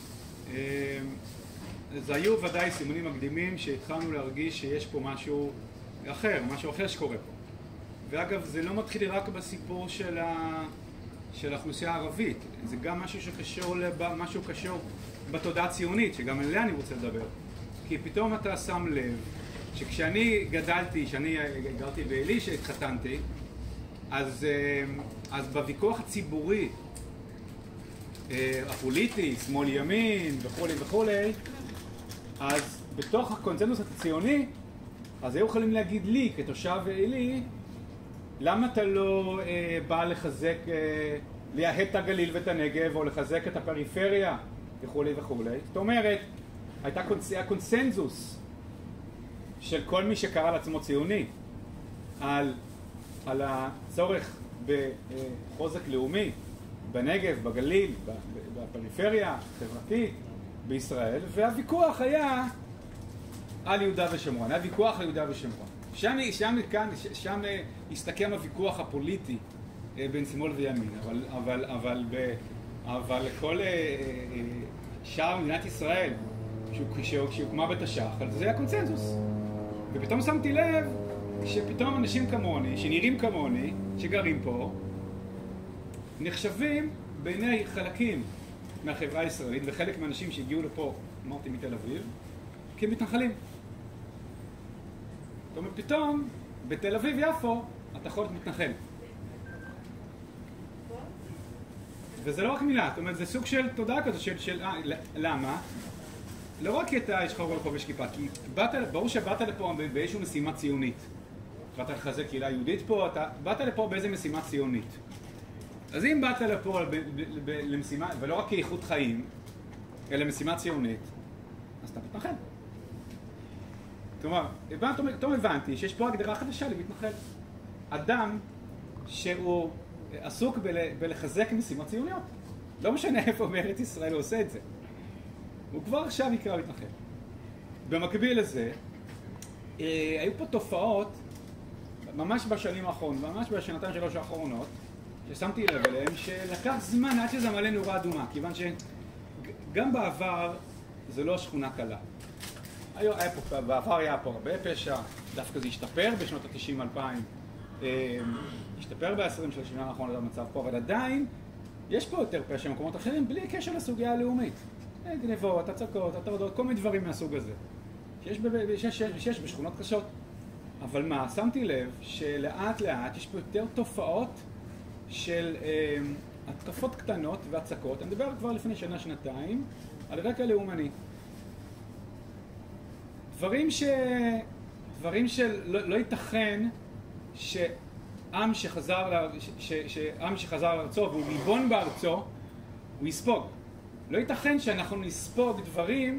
זה היו ודאי סימונים מקדימים שהתחלנו להרגיש שיש פה משהו אחר, משהו אחר שקורה פה. ואגב, זה לא מתחיל רק בסיפור של, ה... של האוכלוסייה הערבית, זה גם משהו שקשור, לב... משהו קשור בתודעה הציונית, שגם עליה אני רוצה לדבר. כי פתאום אתה שם לב שכשאני גדלתי, כשאני גרתי בעלי, שהתחתנתי, אז, אז בוויכוח הציבורי, הפוליטי, שמאל ימין וכו' וכו', אז בתוך הקונצנזוס הציוני, אז היו יכולים להגיד לי, כתושב עלי, למה אתה לא אה, בא לחזק, אה, לייהד את הגליל ואת הנגב, או לחזק את הפריפריה, וכו' וכו'. זאת אומרת, הייתה קונצ... קונצנזוס של כל מי שקרא לעצמו ציוני, על, על הצורך בחוזק לאומי, בנגב, בגליל, בפריפריה, חברתית, בישראל, והוויכוח היה על יהודה ושומרון, היה ויכוח על יהודה ושומרון. שם, שם, כאן, שם הסתכם הוויכוח הפוליטי בין שמאל וימין, אבל, אבל, אבל, אבל כל שער מדינת ישראל, שהוקמה בתש"ח, זה היה קונצנזוס. ופתאום שמתי לב שפתאום אנשים כמוני, שנראים כמוני, שגרים פה, נחשבים בעיני חלקים מהחברה הישראלית, וחלק מהאנשים שהגיעו לפה, אמרתי מתל אביב, כמתנחלים. זאת אומרת, פתאום, בתל אביב יפו, אתה יכול להיות מתנחל. וזה לא רק מילה, זאת אומרת, זה סוג של תודעה כזאת, של, של, אה, למה? לא רק כי אתה יש לך רוב חובש כיפה, כי באת, ברור שבאת לפה באיזושהי משימה ציונית. באת לחזק קהילה יהודית פה, אתה באת לפה באיזו משימה ציונית. אז אם באת לפה ב, ב, ב, למשימה, ולא רק כאיכות חיים, אלא משימה ציונית, אז אתה מתנחל. כלומר, פתאום הבנתי שיש פה הגדרה חדשה למתנחל. אדם שהוא עסוק בלחזק משימות ציוניות. לא משנה איפה בארץ ישראל הוא עושה את זה. הוא כבר עכשיו יקרא מתנחל. במקביל לזה, היו פה תופעות, ממש בשנים האחרונות, ממש בשנתיים שלוש האחרונות, ששמתי לב אליהם, שלקח זמן עד שזה מלא נורה אדומה, כיוון שגם בעבר זה לא שכונה קלה. היה, היה פה, בעבר היה פה הרבה פשע, דווקא זה השתפר בשנות ה-תשעים אלפיים, השתפר ב-עשרים של השנה האחרונה למצב פה, אבל עדיין יש פה יותר פשע במקומות אחרים בלי קשר לסוגיה הלאומית. גנבות, הצקות, הטרדות, כל מיני דברים מהסוג הזה. שיש, שיש, שיש בשכונות קשות. אבל מה, שמתי לב שלאט לאט יש פה יותר תופעות של אה, התקפות קטנות והצקות. אני מדבר כבר לפני שנה, שנתיים, על רקע לאומני. דברים ש... דברים של לא, לא ייתכן שעם שחזר, ש, ש, שעם שחזר לארצו והוא ריבון בארצו, הוא יספוג. לא ייתכן שאנחנו נספוג דברים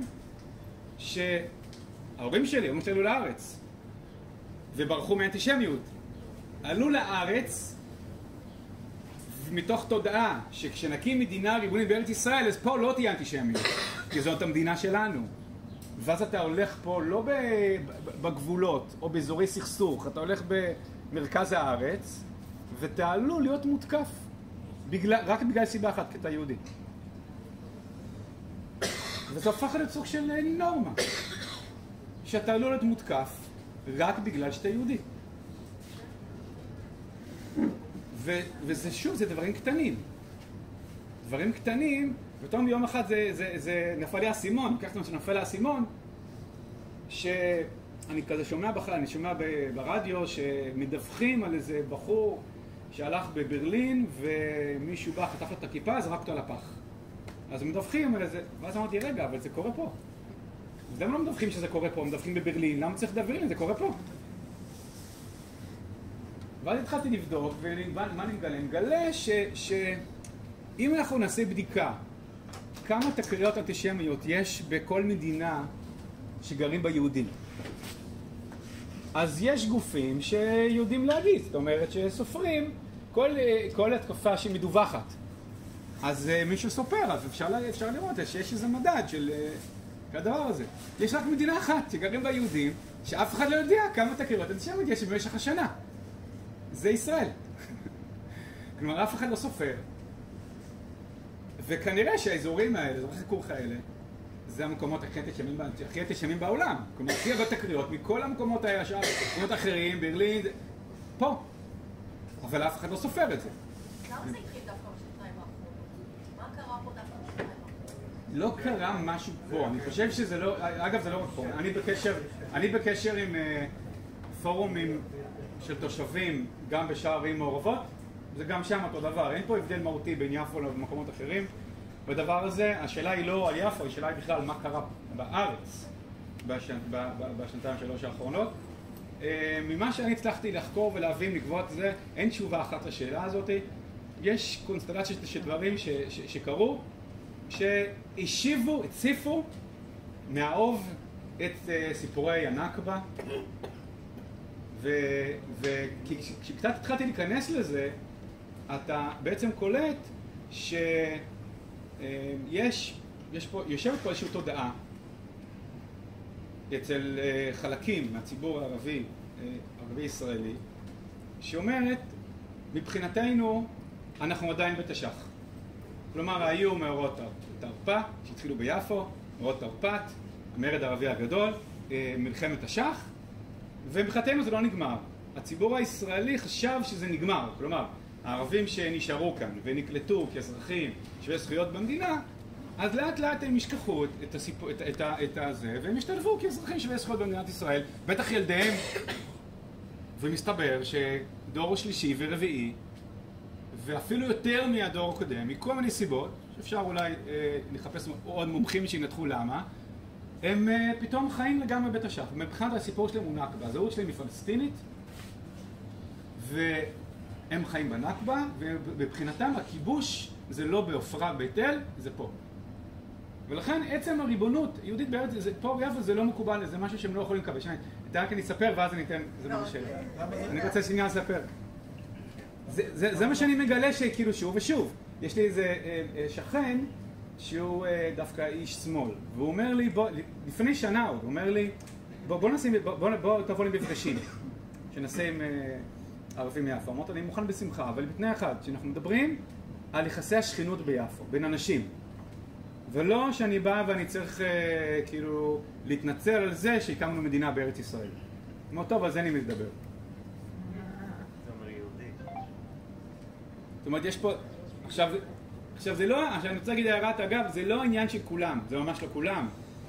שההורים שלי, ההורים שלי עלו לארץ וברחו מאנטישמיות. עלו לארץ מתוך תודעה שכשנקים מדינה ריבונית בארץ ישראל, אז פה לא תהיה אנטישמיות, כי זאת המדינה שלנו. ואז אתה הולך פה לא בגבולות או באזורי סכסוך, אתה הולך במרכז הארץ ואתה עלול להיות מותקף בגלל, רק בגלל סיבה אחת, כי אתה יהודי. וזה הופך להיות סוג של נורמה, שאתה עלול להיות מותקף רק בגלל שאתה יהודי. ו, וזה שוב, זה דברים קטנים. דברים קטנים, ופתאום ביום אחד זה, זה, זה נפל לי האסימון, לקחתי מה שנפל לי האסימון, שאני כזה שומע בכלל, אני שומע ברדיו שמדווחים על איזה בחור שהלך בברלין ומישהו בא, חטף לו את הכיפה, זרק אותו על הפח. אז מדווחים על זה, ואז אמרתי, רגע, אבל זה קורה פה. אז למה לא מדווחים שזה קורה פה? מדווחים בברלין, למה צריך לדבר? זה קורה פה. ואז התחלתי לבדוק, ומה אני מגלה? אני מגלה שאם אנחנו נעשה בדיקה כמה תקריות אנטישמיות יש בכל מדינה שגרים בה יהודים, אז יש גופים שיודעים להגיד, זאת אומרת שסופרים כל, כל התקפה שמדווחת. אז uh, מישהו סופר, אז אפשר, אפשר לראות שיש איזה מדד של uh, הדבר הזה. יש רק מדינה אחת שגרים בה יהודים, שאף אחד לא יודע כמה תקריות אנטישמיות יש במשך השנה. זה ישראל. כלומר, אף אחד לא סופר. וכנראה שהאזורים האלה, אזורי חיכוך האלה, זה המקומות הכי אנטישמיים בעולם. כלומר, הכי הרבה תקריות מכל המקומות האלה, שם, מקומות אחרים, ברלין, פה. אבל אף אחד לא סופר את זה. למה זה התחיל דווקא בשנתיים האחרונות? מה קרה פה דווקא בשנתיים האחרונות? לא קרה משהו פה, אני חושב שזה לא, אגב זה לא רק פה, אני בקשר, אני בקשר עם uh, פורומים של תושבים גם בשאר ערים מעורבות, זה גם שם אותו דבר, אין פה הבדל מהותי בין יפו למקומות אחרים. בדבר הזה, השאלה היא לא על יפו, השאלה היא בכלל מה קרה בארץ בשנ, ב, ב, בשנתיים שלוש האחרונות. Uh, ממה שאני הצלחתי לחקור ולהבין לקבוע את זה, אין תשובה אחת לשאלה הזאת. יש קונסטלציה של דברים ש, ש, שקרו, שהשיבו, הציפו מהאוב את uh, סיפורי הנכבה, וכשקצת התחלתי להיכנס לזה, אתה בעצם קולט שיש, יש פה, יושבת פה איזושהי תודעה אצל uh, חלקים מהציבור הערבי, uh, ערבי ישראלי, שאומרת, מבחינתנו אנחנו עדיין בתש"ח. כלומר, היו מאורעות תרפ"א, שהתחילו ביפו, מאורעות תרפ"ט, המרד הערבי הגדול, מלחמת תש"ח, ומבחינתנו זה לא נגמר. הציבור הישראלי חשב שזה נגמר. כלומר, הערבים שנשארו כאן ונקלטו כאזרחים שווי זכויות במדינה, אז לאט לאט הם ישכחו את, הסיפור, את, את, את הזה, והם ישתלבו כאזרחים שווי זכויות במדינת ישראל, בטח ילדיהם. ומסתבר שדור שלישי ורביעי, ואפילו יותר מהדור הקודם, מכל מיני סיבות, שאפשר אולי אה, לחפש עוד מומחים שינתחו למה, הם אה, פתאום חיים לגמרי בתש"ח. מבחינת הסיפור שלהם הוא נכבה, הזהות שלהם היא פלסטינית, והם חיים בנכבה, ובבחינתם הכיבוש זה לא בעופרה בית אל, זה פה. ולכן עצם הריבונות יהודית בארץ, זה, פה ביפו זה לא מקובל, זה משהו שהם לא יכולים לקבל. שנייה, רק אני אספר ואז אני אתן, זה מה שאלה. אני רוצה שנייה לספר. זה, זה, זה מה שאני מגלה שכאילו שוב ושוב. יש לי איזה אה, שכן שהוא אה, דווקא איש שמאל, והוא אומר לי, בוא, לפני שנה הוא אומר לי, בוא, בוא נשים, בוא, בוא, בוא תבוא לי במפגשים, שנעשה עם אה, ערבים מיפו. אמרת, אני מוכן בשמחה, אבל בתנאי אחד, שאנחנו מדברים על יחסי השכנות ביפו, בין אנשים. ולא שאני בא ואני צריך אה, כאילו להתנצל על זה שהקמנו מדינה בארץ ישראל. כמו טוב, על זה אני מדבר. זה אומר יהודי. זאת אומרת, יש פה... עכשיו, עכשיו זה לא... עכשיו אני רוצה להגיד הערת אגב, זה לא עניין של כולם, זה ממש לא כולם.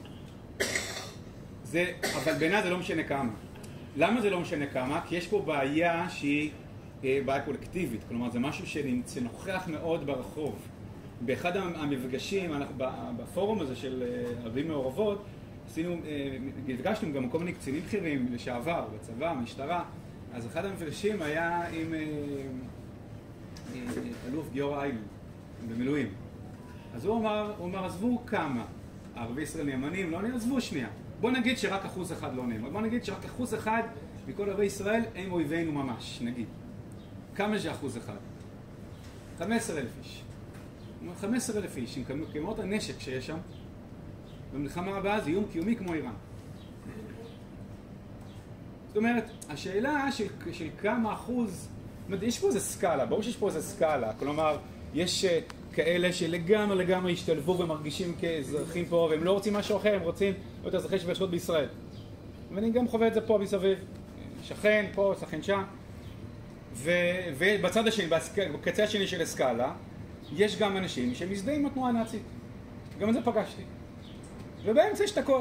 זה... אבל בעיניי זה לא משנה כמה. למה זה לא משנה כמה? כי יש פה בעיה שהיא אה, בעיה קולקטיבית. כלומר, זה משהו שנוכח מאוד ברחוב. באחד המפגשים, אנחנו בפורום הזה של ערבים מעורבות, עשינו, נפגשנו גם כל מיני קצינים בכירים לשעבר, בצבא, משטרה. אז אחד המפגשים היה עם אלוף גיורא איילנד, במילואים. אז הוא אמר, הוא אמר, עזבו כמה ערבי ישראל נאמנים, לא עזבו שנייה. בוא נגיד שרק אחוז אחד לא נאמן. בוא נגיד שרק אחוז אחד מכל ערבי ישראל הם אויבינו ממש, נגיד. כמה זה אחוז אחד? חמישה עשר אלף איש. חמישה עשר אלף איש, עם כמות הנשק שיש שם, במלחמה הבאה זה איום קיומי כמו איראן. זאת אומרת, השאלה של, של כמה אחוז, זאת אומרת, יש פה איזה סקאלה, ברור שיש פה איזה סקאלה, כלומר, יש כאלה שלגמרי לגמרי השתלבו ומרגישים כאזרחים פה, והם לא רוצים משהו אחר, הם רוצים להיות אזרחי שווה זכויות בישראל. ואני גם חווה את זה פה מסביב, שכן פה, שכן שם, ו, ובצד השני, בקצה השני של הסקאלה, יש גם אנשים שמזדהים עם התנועה הנאצית. גם את זה פגשתי. ובאמצע יש את הכל.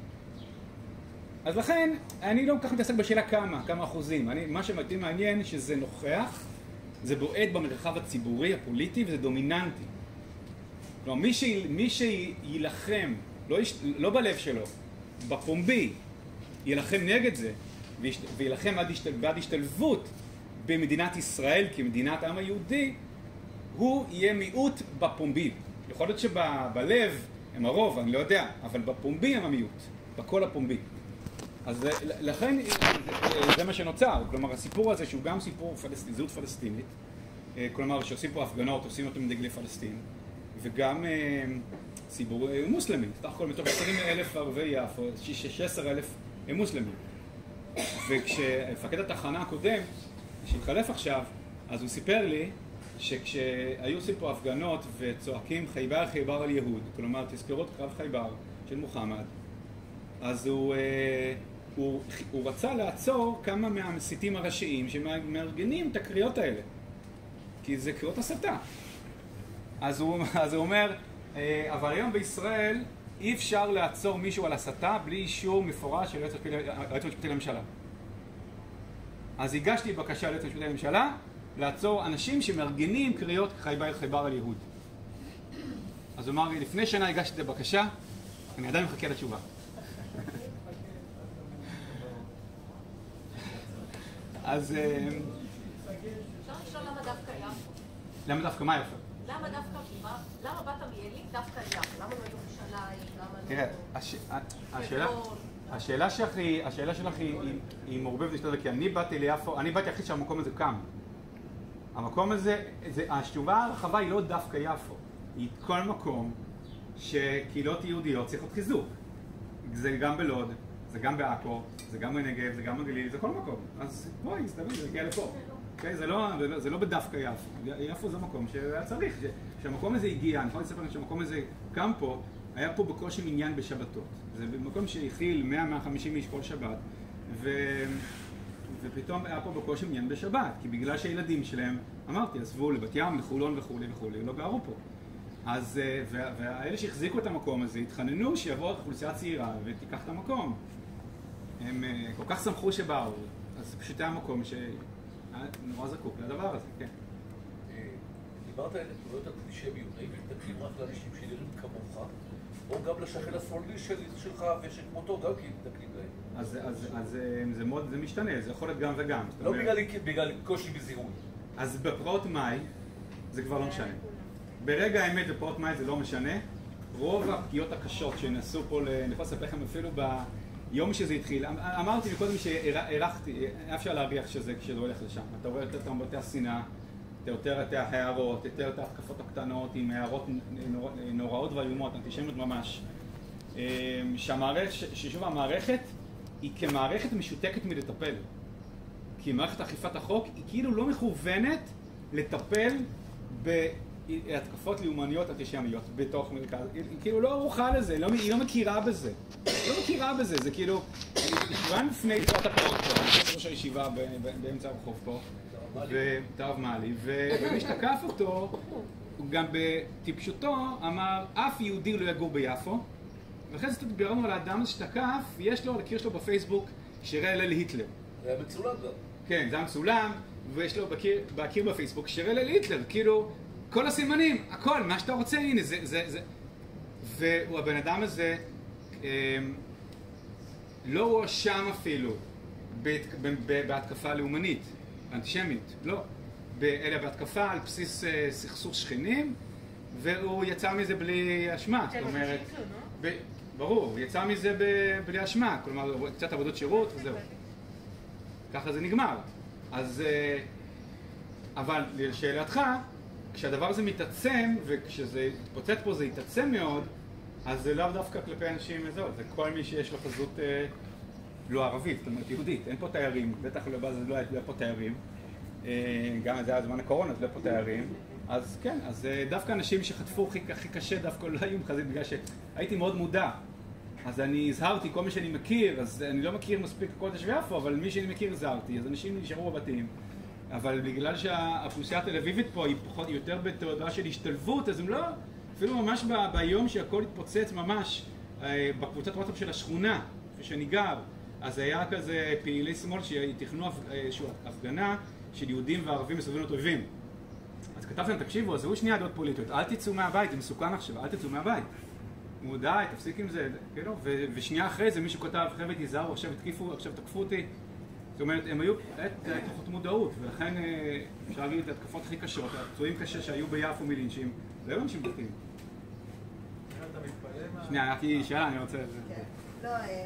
אז לכן, אני לא כל כך מתעסק בשאלה כמה, כמה אחוזים. אני, מה שמתי מעניין שזה נוכח, זה בועט במרחב הציבורי, הפוליטי, וזה דומיננטי. כלומר, מי, ש, מי שילחם, לא, יש, לא בלב שלו, בפומבי, ילחם נגד זה, וילחם בעד השתל, בעד השתלבות במדינת ישראל כמדינת העם היהודי, הוא יהיה מיעוט בפומבי. יכול להיות שבלב הם הרוב, אני לא יודע, אבל בפומבי הם המיעוט, בכל הפומבי. אז לכן זה מה שנוצר, כלומר הסיפור הזה שהוא גם סיפור פלסטין, זהות פלסטינית, כלומר שעושים פה הפגנות, עושים אותו עם דגלי פלסטין, וגם ציבור מוסלמי, סך הכל מתוך עשרים אלף ערבי יפו, שש עשרה אלף מוסלמים. וכשמפקד התחנה הקודם, שהתחלף עכשיו, אז הוא סיפר לי שכשהיו עושים פה הפגנות וצועקים חייבר חייבר על יהוד, כלומר תזכרות קרב חייבר של מוחמד, אז הוא, הוא, הוא רצה לעצור כמה מהמסיתים הראשיים שמארגנים את הקריאות האלה, כי זה קריאות הסתה. אז הוא, אז הוא אומר, אבל היום בישראל אי אפשר לעצור מישהו על הסתה בלי אישור מפורש של היועץ המשפטי לממשלה. אז הגשתי בקשה ליועץ המשפטי לממשלה לעצור אנשים שמארגנים קריאות חייבר חייבר על יהוד. אז הוא אמר לי, לפני שנה הגשתי את הבקשה, אני עדיין מחכה לתשובה. אז... אפשר לשאול למה דווקא יפו? למה דווקא מה יפו? למה דווקא, למה באת מילי דווקא יפו? למה לא ירושלים? למה לא... תראה, השאלה... השאלה שלך היא, השאלה שלך היא, היא מורבבת לשתות, כי אני באתי ליפו, אני באתי הכי שהמקום הזה קם. המקום הזה, זה, התשובה הרחבה היא לא דווקא יפו, היא כל מקום שקהילות יהודיות צריכות חיזוק. זה גם בלוד, זה גם בעכו, זה גם בנגב, זה גם בגליל, זה כל מקום. אז בואי, סתבר, זה הגיע לפה. Okay, זה, לא, זה, לא, זה לא בדווקא יפו. יפו זה מקום שהיה צריך. כשהמקום הזה הגיע, אני יכול לספר לך שהמקום הזה קם פה, היה פה בקושי מניין בשבתות. זה במקום שהכיל מאה עד מאה וחמישים איש כל שבת, ו... ופתאום היה פה בקושי מניין בשבת, כי בגלל שהילדים שלהם, אמרתי, עזבו לבת ים, לחולון וכולי וכולי, לא גרו פה. אז, והאלה שהחזיקו את המקום הזה, התחננו שיבוא אוכלוסייה צעירה ותיקח את המקום. הם כל כך שמחו שבאו, אז פשוט היה מקום שהיה נורא זקוק לדבר הזה, כן. דיברת על נקודות אנטישמיות, האם מתנגדים רק לאנשים שנראים כמוך, או גם לשכן השמאלי שלך ושכמותו גם כי מתנגדים להם? אז, אז, אז זה מאוד, זה משתנה, זה יכול להיות גם וגם. לא בגלל, בגלל קושי בזיהוי. אז בפרעות מאי זה כבר לא משנה. ברגע האמת בפרעות מאי זה לא משנה. רוב הפגיעות הקשות שנעשו פה, אני יכול לספר לכם אפילו ביום שזה התחיל, אמרתי מקודם שהערכתי, אפשר להריח שזה כשזה הולך לשם. אתה רואה יותר תרבותי השנאה, יותר את ההערות, יותר את ההתקפות הקטנות עם הערות נוראות ואיומות, אנטישמיות ממש. שהמערכת, ששוב המערכת היא כמערכת משותקת מלטפל. כי מערכת אכיפת החוק היא כאילו לא מכוונת לטפל התקפות לאומניות אנטישמיות בתוך מרכז, היא כאילו לא ערוכה לזה, היא לא מכירה בזה. היא לא מכירה בזה, זה כאילו, שבועיים לפני תחילת הפרעות פה, אני ראש הישיבה באמצע הרחוב פה, והרב מעלי, ומי שתקף אותו, הוא גם בטיפשותו אמר, אף יהודי לא יגור ביפו, ואחרי זה דיברנו על האדם שתקף, יש לו, לקיר שלו בפייסבוק, שירי הלל להיטלר. זה היה מצולם גם. כן, זה היה מצולם, ויש לו בקיר, בקיר בפייסבוק שירי הלל להיטלר, כאילו, כל הסימנים, הכל, מה שאתה רוצה, הנה, זה, זה, זה. והבן אדם הזה, לא הואשם אפילו בהתקפה לאומנית, אנטישמית, לא. אלא בהתקפה על בסיס סכסוך שכנים, והוא יצא מזה בלי אשמה, זאת אומרת, ברור, הוא יצא מזה בלי אשמה, כלומר, קצת עבודות שירות וזהו. ככה זה נגמר. אז, אבל לשאלתך, כשהדבר הזה מתעצם, וכשזה יתפוצץ פה זה יתעצם מאוד, אז זה לאו דווקא כלפי אנשים מזאת, זה כל מי שיש לו חזות אה, לא ערבית, זאת אומרת יהודית, אין פה תיירים, בטח לא בא, זה לא היה פה תיירים, אה, גם זה היה זמן הקורונה, זה לא פה תיירים, אז כן, אז אה, דווקא אנשים שחטפו הכי, הכי קשה דווקא לא היו מחזית, בגלל שהייתי מאוד מודע, אז אני הזהרתי כל מי שאני מכיר, אז אני לא מכיר מספיק כל תושבי יפו, אבל מי שאני מכיר הזהרתי, אז אנשים נשארו בבתים. אבל בגלל שהאוכלוסייה התל אביבית פה היא פחות, יותר בתעודה של השתלבות, אז הם לא, אפילו ממש ב, ביום שהכל התפוצץ ממש, בקבוצת וואטסאפ של השכונה, שאני גר, אז היה כזה פעילי שמאל שתכנו איזושהי הפגנה של יהודים וערבים מסוגלות אויבים. אז כתבתם, תקשיבו, עזבו שנייה דעות פוליטיות, אל תצאו מהבית, זה מסוכן עכשיו, אל תצאו מהבית. נו די, תפסיק עם זה, כאילו, ו- ושנייה אחרי זה מישהו כתב, חבר'ה תיזהרו, עכשיו התקיפו, עכשיו תקפו אותי. זאת אומרת, הם היו תחת מודעות, ולכן אפשר להגיד את ההתקפות הכי קשות, הפצועים קשה שהיו ביפו מלינצ'ים, זה לא אנשים דתיים. שנייה, רק היא שאלה, אני רוצה... לא,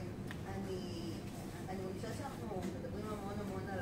אני חושבת שאנחנו מדברים המון המון על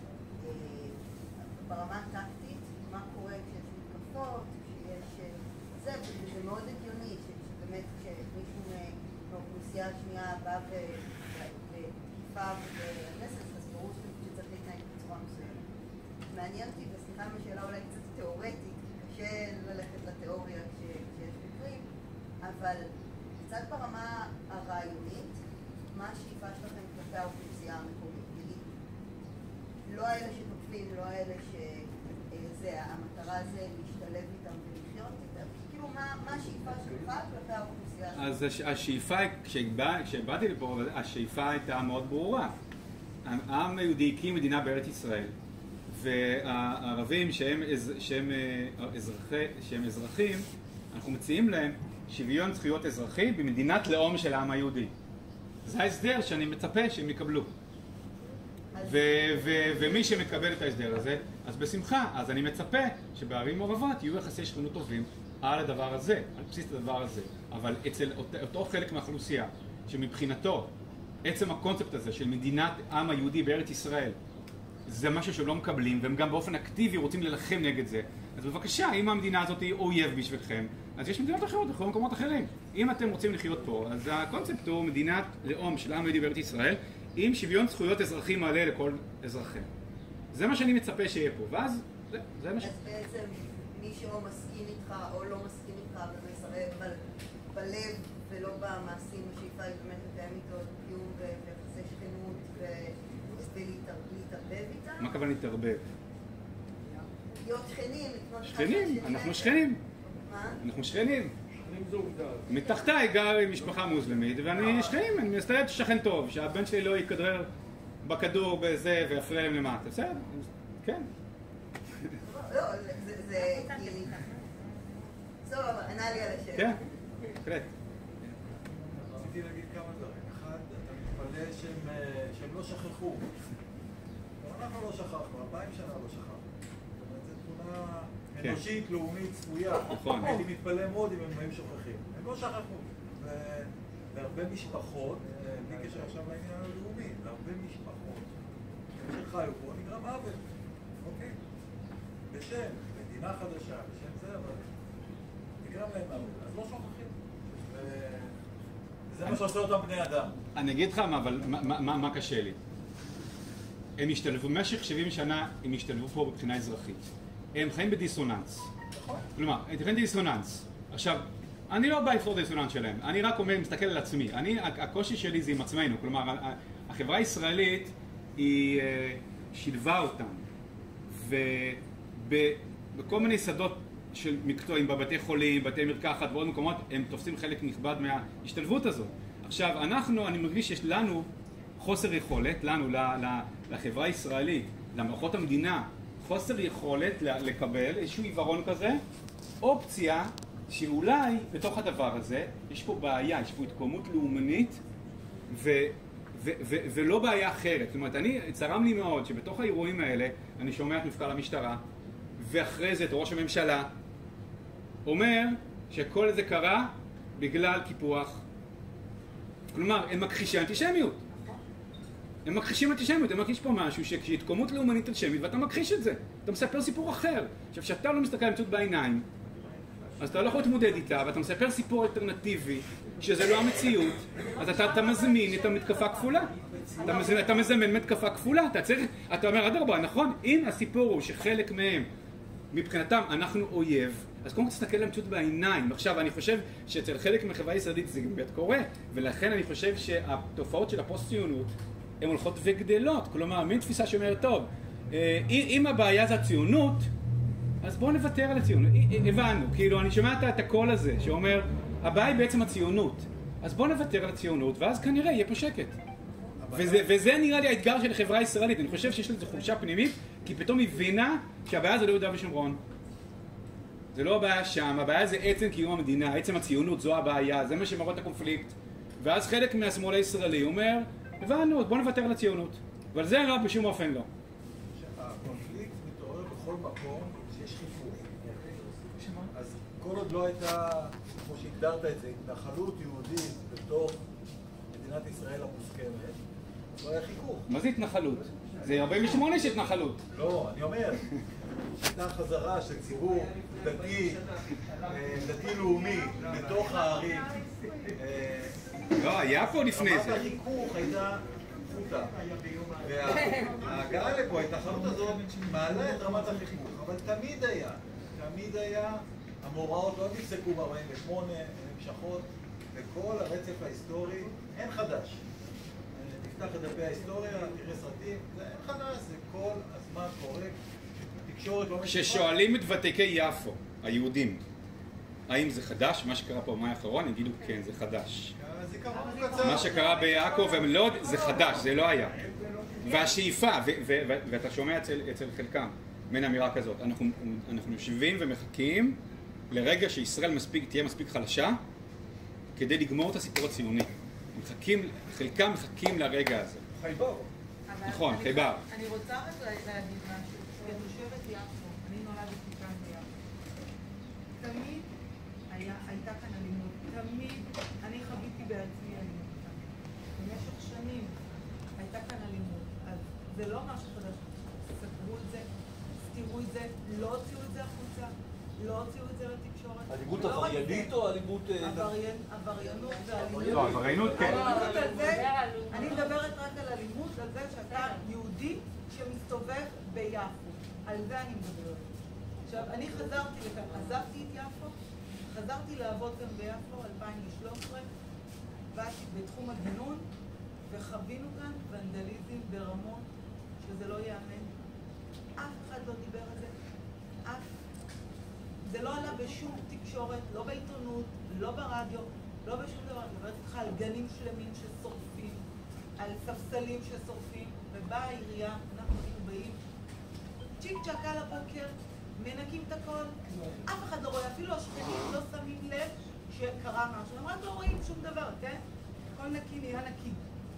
ברמה הטקטית, מה קורה כשיש מתקפות, כשיש... זה, וזה מאוד הגיוני, שבאמת כשמישהו מהאוכלוסייה השנייה בא ותקיפה ובכנסת, אז ברור שצריך להתנהג בצורה מסוימת. מעניין אותי, וסליחה משאלה אולי קצת תיאורטית, קשה ללכת לתיאוריה כשיש מקרים, אבל קצת ברמה הרעיונית, מה השאיפה שלכם כלפי האוכלוסייה המקומית? לא האלה שתוקפים, לא האלה שזה, המטרה זה להשתלב איתם ולחיות איתם. כאילו, מה השאיפה שלך כלפי האוכלוסייה? אז השאיפה, כשבאתי לפה, השאיפה הייתה מאוד ברורה. העם היהודי הקים מדינה בארץ ישראל, והערבים שהם, שהם, אזרחי, שהם אזרחים, אנחנו מציעים להם שוויון זכויות אזרחי במדינת לאום של העם היהודי. זה ההסדר שאני מצפה שהם יקבלו. ומי שמקבל את ההסדר הזה, אז בשמחה, אז אני מצפה שבערים מעורבות יהיו יחסי שכנות טובים על הדבר הזה, על בסיס הדבר הזה. אבל אצל אותו חלק מהאוכלוסייה, שמבחינתו, עצם הקונספט הזה של מדינת העם היהודי בארץ ישראל, זה משהו שהם לא מקבלים, והם גם באופן אקטיבי רוצים ללחם נגד זה. אז בבקשה, אם המדינה הזאת היא אויב בשבילכם, אז יש מדינות אחרות, אחרות מקומות אחרים. אם אתם רוצים לחיות פה, אז הקונספט הוא מדינת לאום של העם היהודי בארץ ישראל, עם שוויון זכויות אזרחי מלא לכל אזרחים. זה מה שאני מצפה שיהיה פה, ואז זה, זה מה ש... אז בעצם מי שלא מסכים איתך או לא מסכים איתך ומסרב בלב ולא במעשים, השאיפה היא באמת לקיים איתו קיום ויחסי שכנות ולהתערבב איתם? מה הכוונה להתערבב? להיות שכנים, לקנות לך... שכנים, אנחנו שכנים. מה? אנחנו שכנים. מתחתיי גר עם משפחה מוסלמית, ואני שכנים, אני מסתכל שכן טוב, שהבן שלי לא ייכדרר בכדור בזה ויפריע להם למטה, בסדר? כן. לא, זה... סבבה, ענה לי על השאלה. כן, בהחלט. רציתי להגיד כמה דברים. אחד, אתה מתפלא שהם לא שכחו. אנחנו לא שכחנו, אלפיים שנה לא שכחנו. זאת אומרת, זו תמונה אנושית, לאומית, צפויה. נכון. הייתי מתפלא מאוד אם הם היו שוכחים. הם לא שכחו. והרבה משפחות, בלי קשר עכשיו לעניין הלאומי, והרבה משפחות שחיו פה נגרם עוול. אוקיי? בשם, מדינה חדשה, בשם זה, אבל נגרם להם עוול. אז לא שוכחים. זה מה שעושה אותם בני אדם. אני אגיד לך, אבל מה קשה לי? הם השתלבו, במשך שבעים שנה הם השתלבו פה מבחינה אזרחית. הם חיים בדיסוננס. כלומר, ייתכן דיסוננס. עכשיו, אני לא בא לפתור דיסוננס שלהם, אני רק אומר, מסתכל על עצמי. אני, הקושי שלי זה עם עצמנו, כלומר, החברה הישראלית היא שילבה אותם, ובכל מיני שדות של מקצועים, בבתי חולים, בתי מרקחת ועוד מקומות, הם תופסים חלק נכבד מההשתלבות הזאת. עכשיו, אנחנו, אני מרגיש שיש לנו חוסר יכולת, לנו, לחברה הישראלית, למערכות המדינה, חוסר יכולת לקבל איזשהו עיוורון כזה, אופציה שאולי בתוך הדבר הזה יש פה בעיה, יש פה התקוממות לאומנית ו, ו, ו, ולא בעיה אחרת. זאת אומרת, אני, צרם לי מאוד שבתוך האירועים האלה אני שומע את מפכ"ל המשטרה ואחרי זה את ראש הממשלה אומר שכל זה קרה בגלל קיפוח. כלומר, הם מכחישי אנטישמיות. הם מכחישים אנטישמיות, הם מכחיש פה משהו שכשיתקוממות לאומנית אנטישמית ואתה מכחיש את זה, אתה מספר סיפור אחר. עכשיו, כשאתה לא מסתכל על המציאות בעיניים, אז אתה לא יכול להתמודד איתה, ואתה מספר סיפור אלטרנטיבי, שזה לא המציאות, אז אתה, אתה מזמין את המתקפה כפולה. אתה, מזמין, אתה מזמן מתקפה כפולה, אתה צריך, אתה אומר, אדרבה, נכון? אם הסיפור הוא שחלק מהם, מבחינתם, אנחנו אויב, אז קודם כל תסתכל על המציאות בעיניים. עכשיו, אני חושב שאצל חלק מהחברה הישראלית זה גם באמת קורה, ולכן אני חושב שהתופעות של הפוסט-ציונות הן הולכות וגדלות. כלומר, מין תפיסה שאומרת, טוב, אם הבעיה זה הציונות, אז בואו נוותר על הציונות. הבנו, כאילו, אני שומע את הקול הזה שאומר, הבעיה היא בעצם הציונות. אז בואו נוותר על הציונות, ואז כנראה יהיה פה שקט. וזה, וזה נראה לי האתגר של החברה הישראלית. אני חושב שיש לזה חולשה פנימית, כי פתאום הבינה שהבעיה זה לא יהודה ושומרון. זה לא הבעיה שם, הבעיה זה עצם קיום המדינה, עצם הציונות, זו הבעיה, זה מה שמראות את הקונפליקט. ואז חלק מהשמאל הישראלי אומר, הבנו, בואו נוותר על הציונות. אבל זה הרב בשום אופן לא. הקונפליקט מתעורר בכל מקום שיש חיכוך. אז כל עוד לא הייתה, כמו שהגדרת את זה, התנחלות יהודית בתוך מדינת ישראל המוסכמת, לא היה חיכוך. מה זה התנחלות? זה ארבעים ושמונה של התנחלות. לא, אני אומר, הייתה חזרה של ציבור דתי, דתי-לאומי, בתוך הערים. לא, היה פה לפני זה. אמרת חיכוך הייתה פחותה. וההגעה לפה, ההתנחלות הזאת, מעלה את רמת החיכוך. אבל תמיד היה, תמיד היה, המאורעות לא נפסקו ב-ארבעים ושמונה, הן נמשכות, וכל הרצף ההיסטורי, אין חדש. תפתח את דפי ההיסטוריה, תראה סרטים, זה אין חדש, זה כל הזמן קורה. תקשורת לא משפחה. כששואלים את ותיקי יפו, היהודים, האם זה חדש? מה שקרה פה במאי האחרון, הם יגידו כן, זה חדש. מה שקרה ביעקב ולוד זה חדש, זה לא היה. והשאיפה, ואתה שומע אצל חלקם, מן אמירה כזאת, אנחנו יושבים ומחכים לרגע שישראל תהיה מספיק חלשה כדי לגמור את הסיפור הציוני. חלקם מחכים לרגע הזה. חייבר. נכון, חייבר. אני רוצה רק להגיד משהו, כתושבת יפו, אני נולדתי כאן ביפו. תמיד הייתה כאן אלימות, תמיד אני חוויתי בעצמי אלימות כאן. במשך שנים הייתה כאן אלימות, אז זה לא משהו חדש. סגרו את זה, סתירו את זה, לא הוציאו את זה החוצה, לא הוציאו את זה לתקשורת. אלימות עבריינית או אלימות... עבריינות ואלימות. לא, עבריינות כן. אני מדברת רק על אלימות, על זה שאתה יהודי שמסתובב ביפו. על זה אני מדברת. עכשיו, אני חזרתי לכאן, עזבתי את יפו, חזרתי לעבוד גם ביפו, אלפיים ושלוש עשרה, באתי בתחום הגינון, וחווינו כאן ונדליזם ברמות שזה לא ייאמן. אף אחד לא דיבר על זה, אף. זה לא עלה בשום תקשורת, לא בעיתונות, לא ברדיו, לא בשום דבר. אני מדברת איתך על גנים שלמים ששורפים, על ספסלים ששורפים, ובאה העירייה, אנחנו היינו באים, צ'יק צ'ק על הבוקר, מנקים את הכל, אף אחד לא רואה, אפילו השכנים לא שמים לב שקרה משהו, הם רק לא רואים שום דבר, כן? הכל נקי נהיה נקי.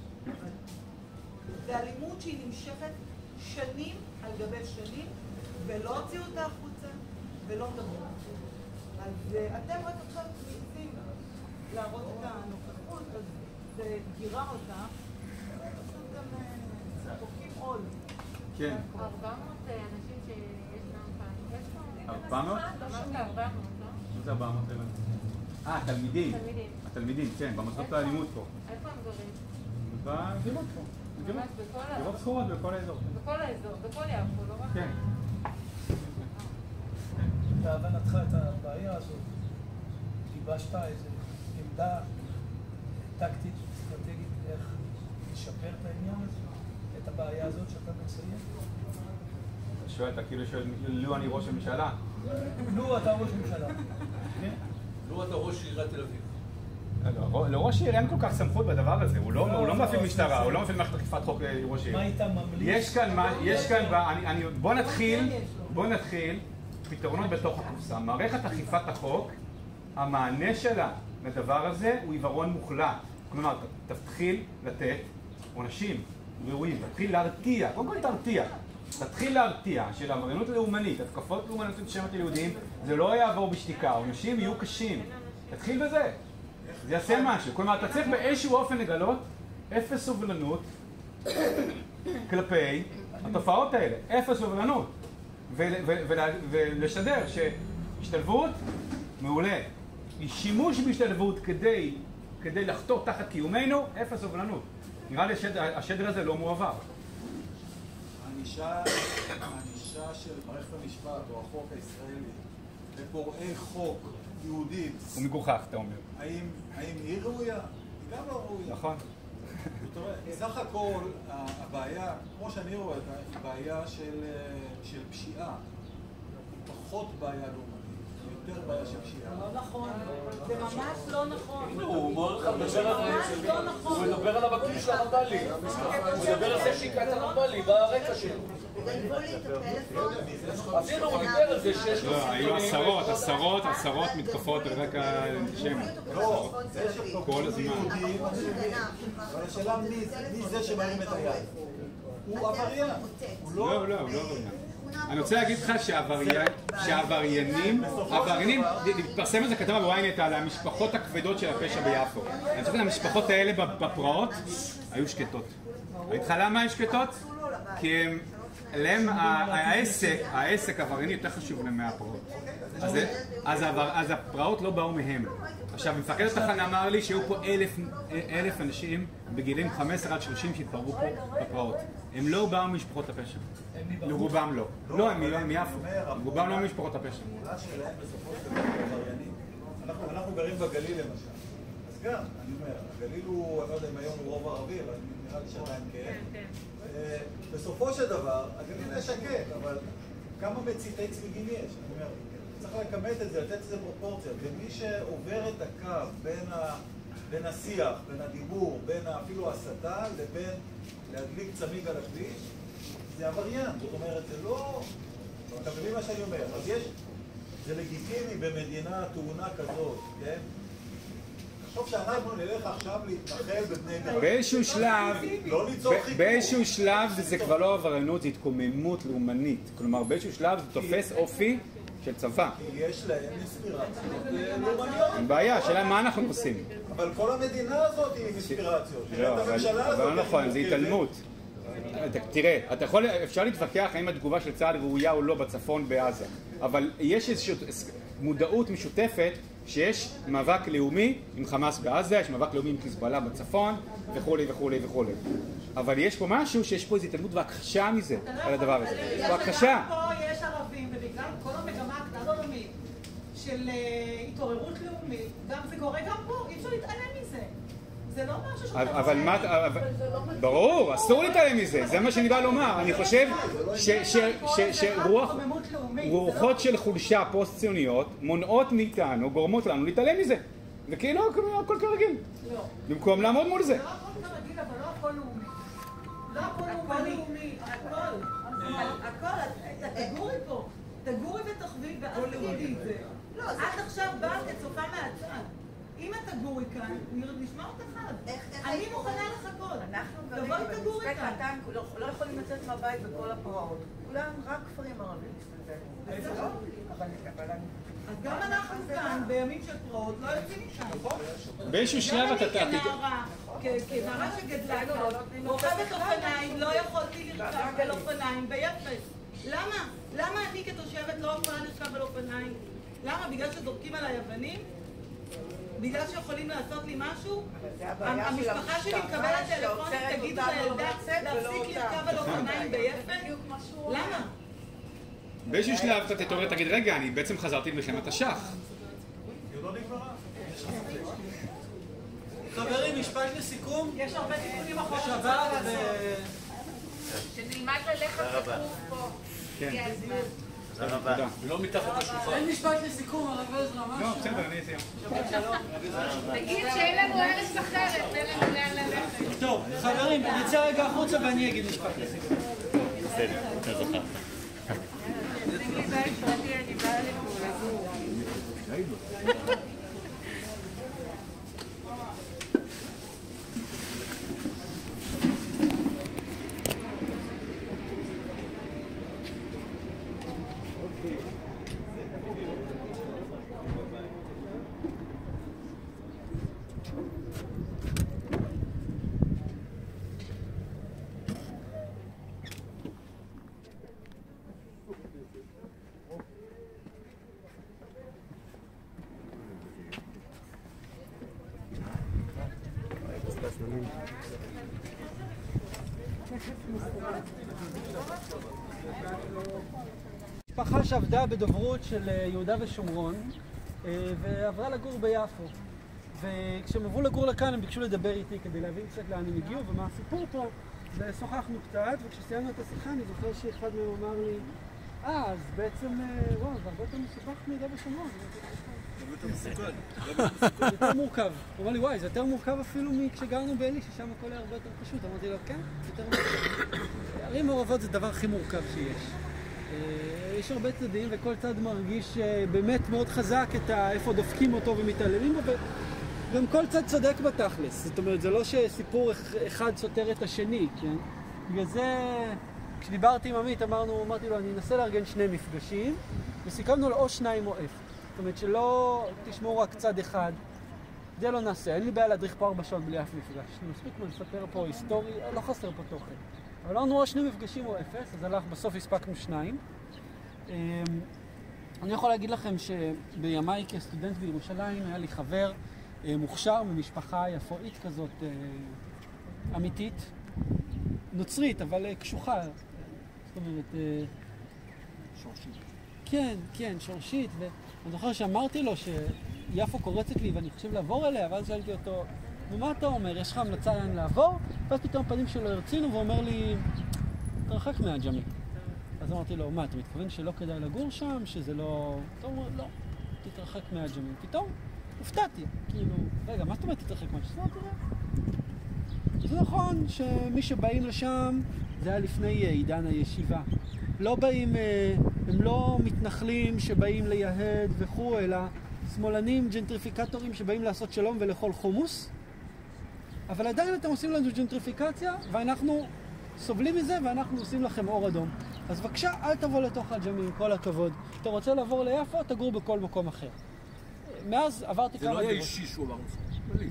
זה אלימות שהיא נמשכת שנים על גבי שנים, ולא הוציאו אותה החוצה, ולא מדברים. אז אתם רק עכשיו מנסים להראות את הנוכחות, אז זה גירה אותה, פשוט גם פוקים עול. כן. ארבע מאות אנשים שיש לנו כאן. יש פה... ארבע מאות? אמרת ארבע מאות, לא? מה זה ארבע מאות? אה, תלמידים. תלמידים. התלמידים, כן, במוסדות האלימות פה. איפה הם גרים? בדירות פה. ממש בכל ה... דירות שכורות בכל האזור. בכל האזור, בכל יפו, לא רק... כן. בהבנתך את הבעיה הזאת, גיבשת איזו עמדה טקטית, אסטרטגית, איך לשפר את העניין הזה, את הבעיה הזאת שאתה מציין? אתה שואל, אתה כאילו שואל, לו אני ראש הממשלה? לו אתה ראש ממשלה. לו אתה ראש עיריית תל אביב. לראש עיר אין כל כך סמכות בדבר הזה, הוא לא מפעיל משטרה, הוא לא מפעיל מערכת אכיפת חוק ראש עיר. מה היית ממליץ? יש כאן, יש כאן, בוא נתחיל, בוא נתחיל פתרונות בתוך הקופסה. מערכת אכיפת החוק, המענה שלה לדבר הזה הוא עיוורון מוחלט. כלומר, תתחיל לתת עונשים ראויים, תתחיל להרתיע, קודם כל תרתיע. תתחיל להרתיע של עבריינות לאומנית, התקפות לאומניות אנטישמיות ליהודים, זה לא יעבור בשתיקה, העונשים יהיו קשים. תתחיל בזה. זה יעשה משהו. כלומר, אתה צריך באיזשהו אופן לגלות אפס סובלנות כלפי התופעות האלה. אפס סובלנות. ולשדר שהשתלבות מעולה. שימוש בהשתלבות כדי, כדי לחתור תחת קיומנו, אפס סובלנות. נראה לי השדר הזה לא מועבר. הענישה של מערכת המשפט או החוק הישראלי לפורעי חוק יהודית הוא מגוחך, אתה אומר. האם היא ראויה? היא גם לא ראויה. נכון. זאת אומרת, סך הכל הבעיה, כמו שאני רואה אותה, היא בעיה של פשיעה. היא פחות בעיה לאומנית, היא יותר בעיה של פשיעה. לא נכון, זה ממש לא נכון. הוא מדבר על הבקיר של הרמב"לי. הוא מדבר על זה שהיכה את הרמב"לי ברקע שלו. אפילו הוא דיבר על זה שיש לו... היו עשרות, עשרות, עשרות מתקפות על רקע אנטישמי. לא, זה כל הזמן. אבל השאלה מי זה שמרים את היד? הוא עבריין. לא, לא, הוא לא עבריין. אני רוצה להגיד לך שהעבריינים, העבריינים, התפרסם איזה כתבה בוויינט על המשפחות הכבדות של הפשע ביפו. אני חושב שהמשפחות האלה בפרעות היו שקטות. ראית לך למה היו שקטות? כי הם... להם העסק, העסק העברייני יותר חשוב להם מהפרעות. אז הפרעות לא באו מהם. עכשיו, מפקד התחנה אמר לי שהיו פה אלף אנשים בגילים חמש עשרה עד שלושים שהתפרעו פה בפרעות. הם לא באו ממשפחות הפשע. לרובם לא. לא, הם מיפו. רובם לא ממשפחות הפשע. אנחנו גרים בגליל למשל. אז גם, אני אומר, הגליל הוא, אני לא יודע אם היום הוא רוב ערבי, אבל נראה לי שעדיין כן. בסופו של דבר, הגליל יש שקט, אבל כמה מציתי צמיגים יש? אני אומר, צריך לכמת את זה, לתת לזה פרופורציה, ומי שעובר את הקו בין, ה, בין השיח, בין הדיבור, בין אפילו הסתה, לבין להדליק צמיג על הכביש, זה עבריין. זאת אומרת, זה לא... אתה מבין מה שאני אומר? אז יש... זה לגיטימי במדינה תאונה כזאת, כן? תחשוב שאנחנו נלך עכשיו להתנחל בבני ברק. באיזשהו שלב, באיזשהו שלב זה כבר לא עבריינות, זה התקוממות לאומנית. כלומר, באיזשהו שלב זה תופס אופי של צבא. כי יש להם אינספירציות לאומניות. אין בעיה, השאלה מה אנחנו עושים. אבל כל המדינה הזאת היא אינספירציות. לא, אבל לא נכון, זה התעלמות. תראה, אתה יכול, אפשר להתווכח האם התגובה של צה"ל ראויה או לא בצפון בעזה, אבל יש איזושהי מודעות משותפת שיש מאבק לאומי עם חמאס בעזה, יש מאבק לאומי עם חיזבאללה בצפון וכולי וכולי וכולי. אבל יש פה משהו שיש פה איזו התעלמות והכחשה מזה, על הדבר הזה. והכחשה. פה יש ערבים, ובגלל כל המגמה הקדם-עולמית של התעוררות לאומית, גם זה קורה גם פה, אי אפשר להתעלם מזה. זה לא משהו שאתה... אבל מה... ברור, אסור להתעלם מזה, זה מה שאני בא לומר. אני חושב שרוחות של חולשה פוסט-ציוניות מונעות מאיתנו, גורמות לנו להתעלם מזה. וכאילו הכל כרגיל. במקום לעמוד מול זה. לא הכל כרגיל, אבל לא הכל לאומי. לא הכל לאומי, הכל. הכל, תגורי פה. תגורי ותחווי ואז תגידי את זה. את עכשיו באה כצופה מהצד. אם אתה גורי כאן, נשמע אותך עד. אני מוכנה לחכות. אנחנו תבואי תגורי כאן. לא יכולים לצאת מהבית בכל הפרעות. כולם רק כפרים ערבים. אז גם אנחנו כאן, בימים של פרעות, לא יוצאים מכאן. באיזשהו שלב אתה תעתיק. גם אני כנערה שגדלה כאן, רוכבת אופניים, לא יכולתי לרכב על אופניים ביפס. למה? למה אני כתושבת לא יכולה לרכב על אופניים? למה? בגלל שזורקים עליי אבנים? בגלל שיכולים לעשות לי משהו? המשפחה שלי מקבלת טלפון, תגידו לילדה להפסיק לרכב על אופניים ביפת? למה? באיזשהו שלב אתה תתעורר ותגיד, רגע, אני בעצם חזרתי למלחמת השח. חברים, משפט לסיכום. יש הרבה תיקונים אחרות שבת ו... שנלמד ללכת לקוף פה. כן. תודה רבה. לא מתחת לשולחן. אין משפט לסיכום, הרב עזרא, משהו? לא, בסדר, אני אסיים. שבת שלום. תגיד שאין לנו ארץ אחרת, ואין לנו לאן ללכת. טוב, חברים, נצא רגע החוצה ואני אגיד משפט לסיכום. בסדר, אתה זוכר. אני באה לפרטי, אני באה לפה לגור. משפחה שעבדה בדוברות של יהודה ושומרון ועברה לגור ביפו. וכשהם עברו לגור לכאן הם ביקשו לדבר איתי כדי להבין קצת לאן הם הגיעו ומה הסיפור פה. ושוחחנו קצת, וכשסיימנו את השיחה אני זוכר שאחד מהם אמר לי אה, אז בעצם, וואו, זה הרבה יותר מסובך מיהודה ושומרון. זה יותר מסוכן. זה יותר מורכב. הוא אמר לי, וואי, זה יותר מורכב אפילו מכשגרנו באלי, ששם הכל היה הרבה יותר פשוט. אמרתי לו, כן, יותר מורכב. ערים מעורבות זה הדבר הכי מורכב שיש. יש הרבה צדדים וכל צד מרגיש באמת מאוד חזק את איפה דופקים אותו ומתעלמים בו, וגם כל צד צודק בתכלס. זאת אומרת, זה לא שסיפור אחד סותר את השני, כן? בגלל זה, כשדיברתי עם עמית, אמרנו, אמרתי לו, אני אנסה לארגן שני מפגשים, וסיכמנו לו או שניים או אפס. זאת אומרת, שלא תשמעו רק צד אחד. זה לא נעשה, אין לי בעיה להדריך פה ארבע שעות בלי אף מפגש. מספיק מה לספר פה היסטורי, לא חסר פה תוכן. אבל אמרנו או שני מפגשים או אפס, אז הלך, בסוף הספקנו שניים. אני יכול להגיד לכם שבימיי כסטודנט בירושלים היה לי חבר מוכשר ממשפחה יפואית כזאת, אמיתית, נוצרית, אבל קשוחה. זאת אומרת... שורשית. כן, כן, שורשית. ואני זוכר שאמרתי לו שיפו קורצת לי ואני חושב לעבור אליה, ואז שאלתי אותו, ומה אתה אומר? יש לך המלצה לאן לעבור? ואז פתאום הפנים שלו הרצינו ואומר לי, תרחק מהג'מי. אז אמרתי לו, מה, אתה מתכוון שלא כדאי לגור שם? שזה לא... אתה אומר, לא, תתרחק מהג'מי. פתאום הופתעתי, כאילו, רגע, מה זאת אומרת תתרחק מהג'מי? זה נכון שמי שבאים לשם, זה היה לפני עידן הישיבה. לא באים, הם לא מתנחלים שבאים ליהד וכו', אלא שמאלנים, ג'נטריפיקטורים שבאים לעשות שלום ולאכול חומוס. אבל עדיין אתם עושים לנו ג'נטריפיקציה, ואנחנו סובלים מזה, ואנחנו עושים לכם אור אדום. אז בבקשה, אל תבוא לתוך הג'מי, עם כל הכבוד. אתה רוצה לעבור ליפו, תגור בכל מקום אחר. מאז עברתי כמה דירות. זה לא היה אישי שהוא אמר לך.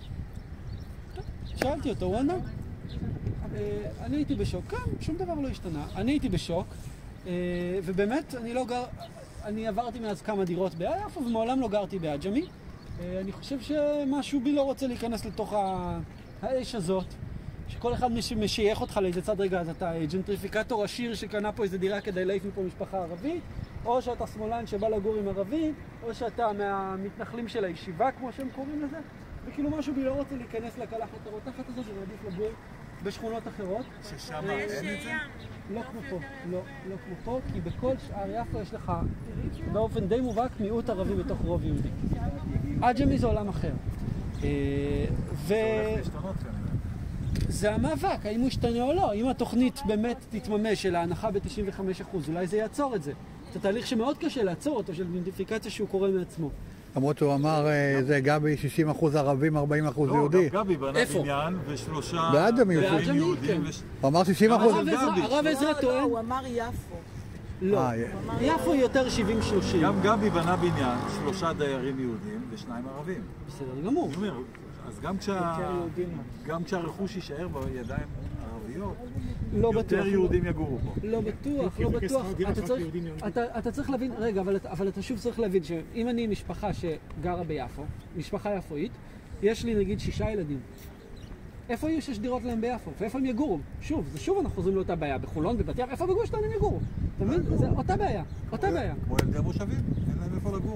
שאלתי אותו, הוא ענה. אני הייתי בשוק, כן, שום דבר לא השתנה. אני הייתי בשוק, ובאמת, אני לא גר... אני עברתי מאז כמה דירות ביפו, ומעולם לא גרתי בעג'מי. אני חושב שמשהו בי לא רוצה להיכנס לתוך האש הזאת, שכל אחד משייך אותך לאיזה צד. רגע, אז אתה ג'נטריפיקטור עשיר שקנה פה איזה דירה כדי להעיף מפה משפחה ערבית, או שאתה שמאלן שבא לגור עם ערבים, או שאתה מהמתנחלים של הישיבה, כמו שהם קוראים לזה, וכאילו משהו בי לא רוצה להיכנס לקלחת הרותחת הזאת, ומעדיף לגור בשכונות אחרות. ששם אין את זה? לא כמו פה, לא, לא כמו פה, כי בכל שאר יפו יש לך באופן די מובהק מיעוט ערבי בתוך רוב יהודי. עג'מי זה עולם אחר. זה הולך להשתנות כנראה. זה המאבק, האם הוא ישתנה או לא. אם התוכנית באמת תתממש של ההנחה ב-תשעים וחמישה אחוז, אולי זה יעצור את זה. זה תהליך שמאוד קשה לעצור אותו, של אידנטיפיקציה שהוא קורא מעצמו. למרות שהוא אמר, זה גבי שישים אחוז ערבים, ארבעים אחוז יהודי. לא, גבי בנה בניין ושלושה בעג'מי יהודים. הוא אמר שישים אחוז. הרב עזרא טוען... הוא אמר יפו. לא, יפו יותר שבעים שלושים. גם גבי בנה בניין, שלושה דיירים יהודים ושניים ערבים. בסדר גמור. אני אומר, אז גם כשהרכוש יישאר בידיים ערביות, יותר יהודים יגורו פה. לא בטוח, לא בטוח. אתה צריך להבין, רגע, אבל אתה שוב צריך להבין שאם אני משפחה שגרה ביפו, משפחה יפואית, יש לי נגיד שישה ילדים. איפה יהיו שש דירות להם ביפו? ואיפה הם יגורו? שוב, זה שוב אנחנו חוזרים לאותה בעיה. בחולון, בבת ים, איפה בגוש דן הם יגורו? אתה מבין? זה אותה בעיה, אותה בעיה. כמו ילדי המושבים, אין להם איפה לגור.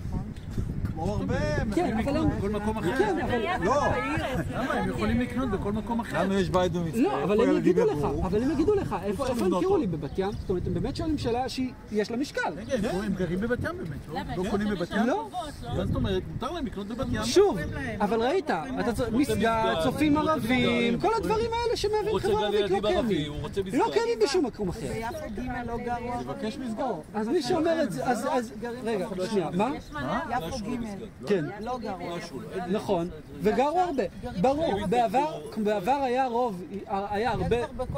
כמו הרבה, כן, אבל הם... בכל מקום אחר. כן, אבל... לא. למה? הם יכולים לקנות בכל מקום אחר. לנו יש בית במצפה. לא, אבל הם יגידו לך, אבל הם יגידו לך, איפה הם קירו לי בבת ים? זאת אומרת, הם באמת שואלים שאלה שיש לה משקל. הם גרים בבת ים באמת, לא קונים בבת ים? לא. מה זאת אומרת? מותר להם לקנות בבת ים? שוב, אבל ראית, מסגד, צופים ערבים, כל הדברים האלה שמעבירים חברה ערבית לא קיימים. לא קיימים בשום מקום אחר. ביפו ג' לא גרו. תבקש מסגד. אז מי שאומר את זה, אז... רגע, שנייה, מה? יפו ג' כן. לא גרו. נכון, וגרו הרבה. ברור, בעבר, בעבר היה רוב, היה הרבה...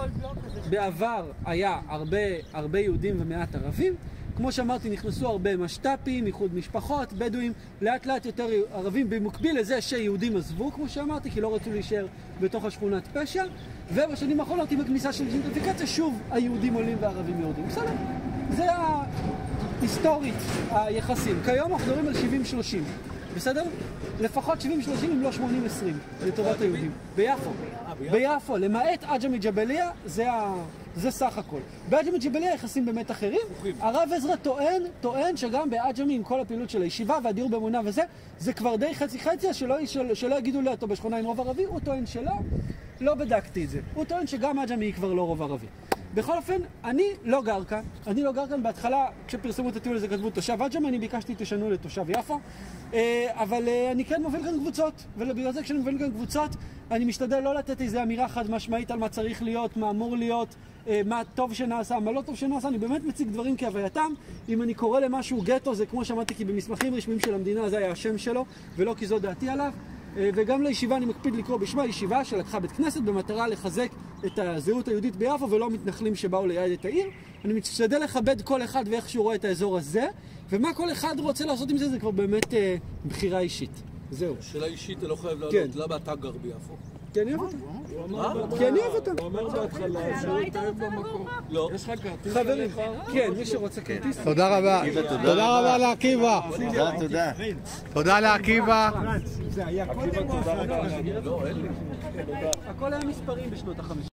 בעבר היה הרבה, הרבה יהודים ומעט ערבים. כמו שאמרתי, נכנסו הרבה משת"פים, איחוד משפחות, בדואים, לאט לאט יותר ערבים, במקביל לזה שיהודים עזבו, כמו שאמרתי, כי לא רצו להישאר בתוך השכונת פשע, ובשנים האחרונות עם הכניסה של ג'נטריפיקציה, שוב היהודים עולים והערבים יורדים. בסדר, זה ההיסטורית היחסים. כיום אנחנו מדברים על שבעים שלושים, בסדר? לפחות שבעים שלושים אם לא שמונים עשרים לטובת היהודים. ביפו. ביפו, למעט עג'מי ג'בליה, זה ה... זה סך הכל. בעג'מי ג'בליה יחסים באמת אחרים. הרב עזרא טוען, טוען שגם בעג'מי עם כל הפעילות של הישיבה והדיור באמונה וזה, זה כבר די חצי חצי, שלא, של, שלא יגידו לי אותו בשכונה עם רוב ערבי, הוא טוען שלא, לא בדקתי את זה. הוא טוען שגם עג'מי היא כבר לא רוב ערבי. בכל אופן, אני לא גר כאן, אני לא גר כאן בהתחלה, כשפרסמו את הטיול הזה כתבו תושב עג'מי, אני ביקשתי תשנו לתושב יפו, אבל אני כן מוביל כאן קבוצות, ובגלל זה כשאני מוביל כאן קבוצות, אני משתדל לא לתת איזו אמירה חד משמעית על מה צריך להיות, מה אמור להיות, מה טוב שנעשה, מה לא טוב שנעשה, אני באמת מציג דברים כהווייתם. אם אני קורא למשהו גטו, זה כמו שאמרתי, כי במסמכים רשמיים של המדינה זה היה השם שלו, ולא כי זו דעתי עליו. וגם לישיבה אני מקפיד לקרוא בשמה ישיבה שלקחה בית כנסת במטרה לחזק את הזהות היהודית ביפו ולא מתנחלים שבאו ליד את העיר. אני משתדל לכבד כל אחד ואיך שהוא רואה את האזור הזה, ומה כל אחד רוצה לעשות עם זה זה כבר באמת אה, בחירה אישית. זהו. שאלה אישית, אתה לא חייב לעלות, כן. למה אתה גר ביפו? כי אני אוהב אותם. כי אני אוהב אותם. הוא אומר בהתחלה שהוא התאהב במקום. לא. יש לך כרטיס? חברים, כן, מי שרוצה כרטיס. תודה רבה. תודה רבה לעקיבא. תודה, תודה. תודה לעקיבא. זה היה קודם או אחרי? לא, אין לי. הכל היה מספרים בשנות החמישים.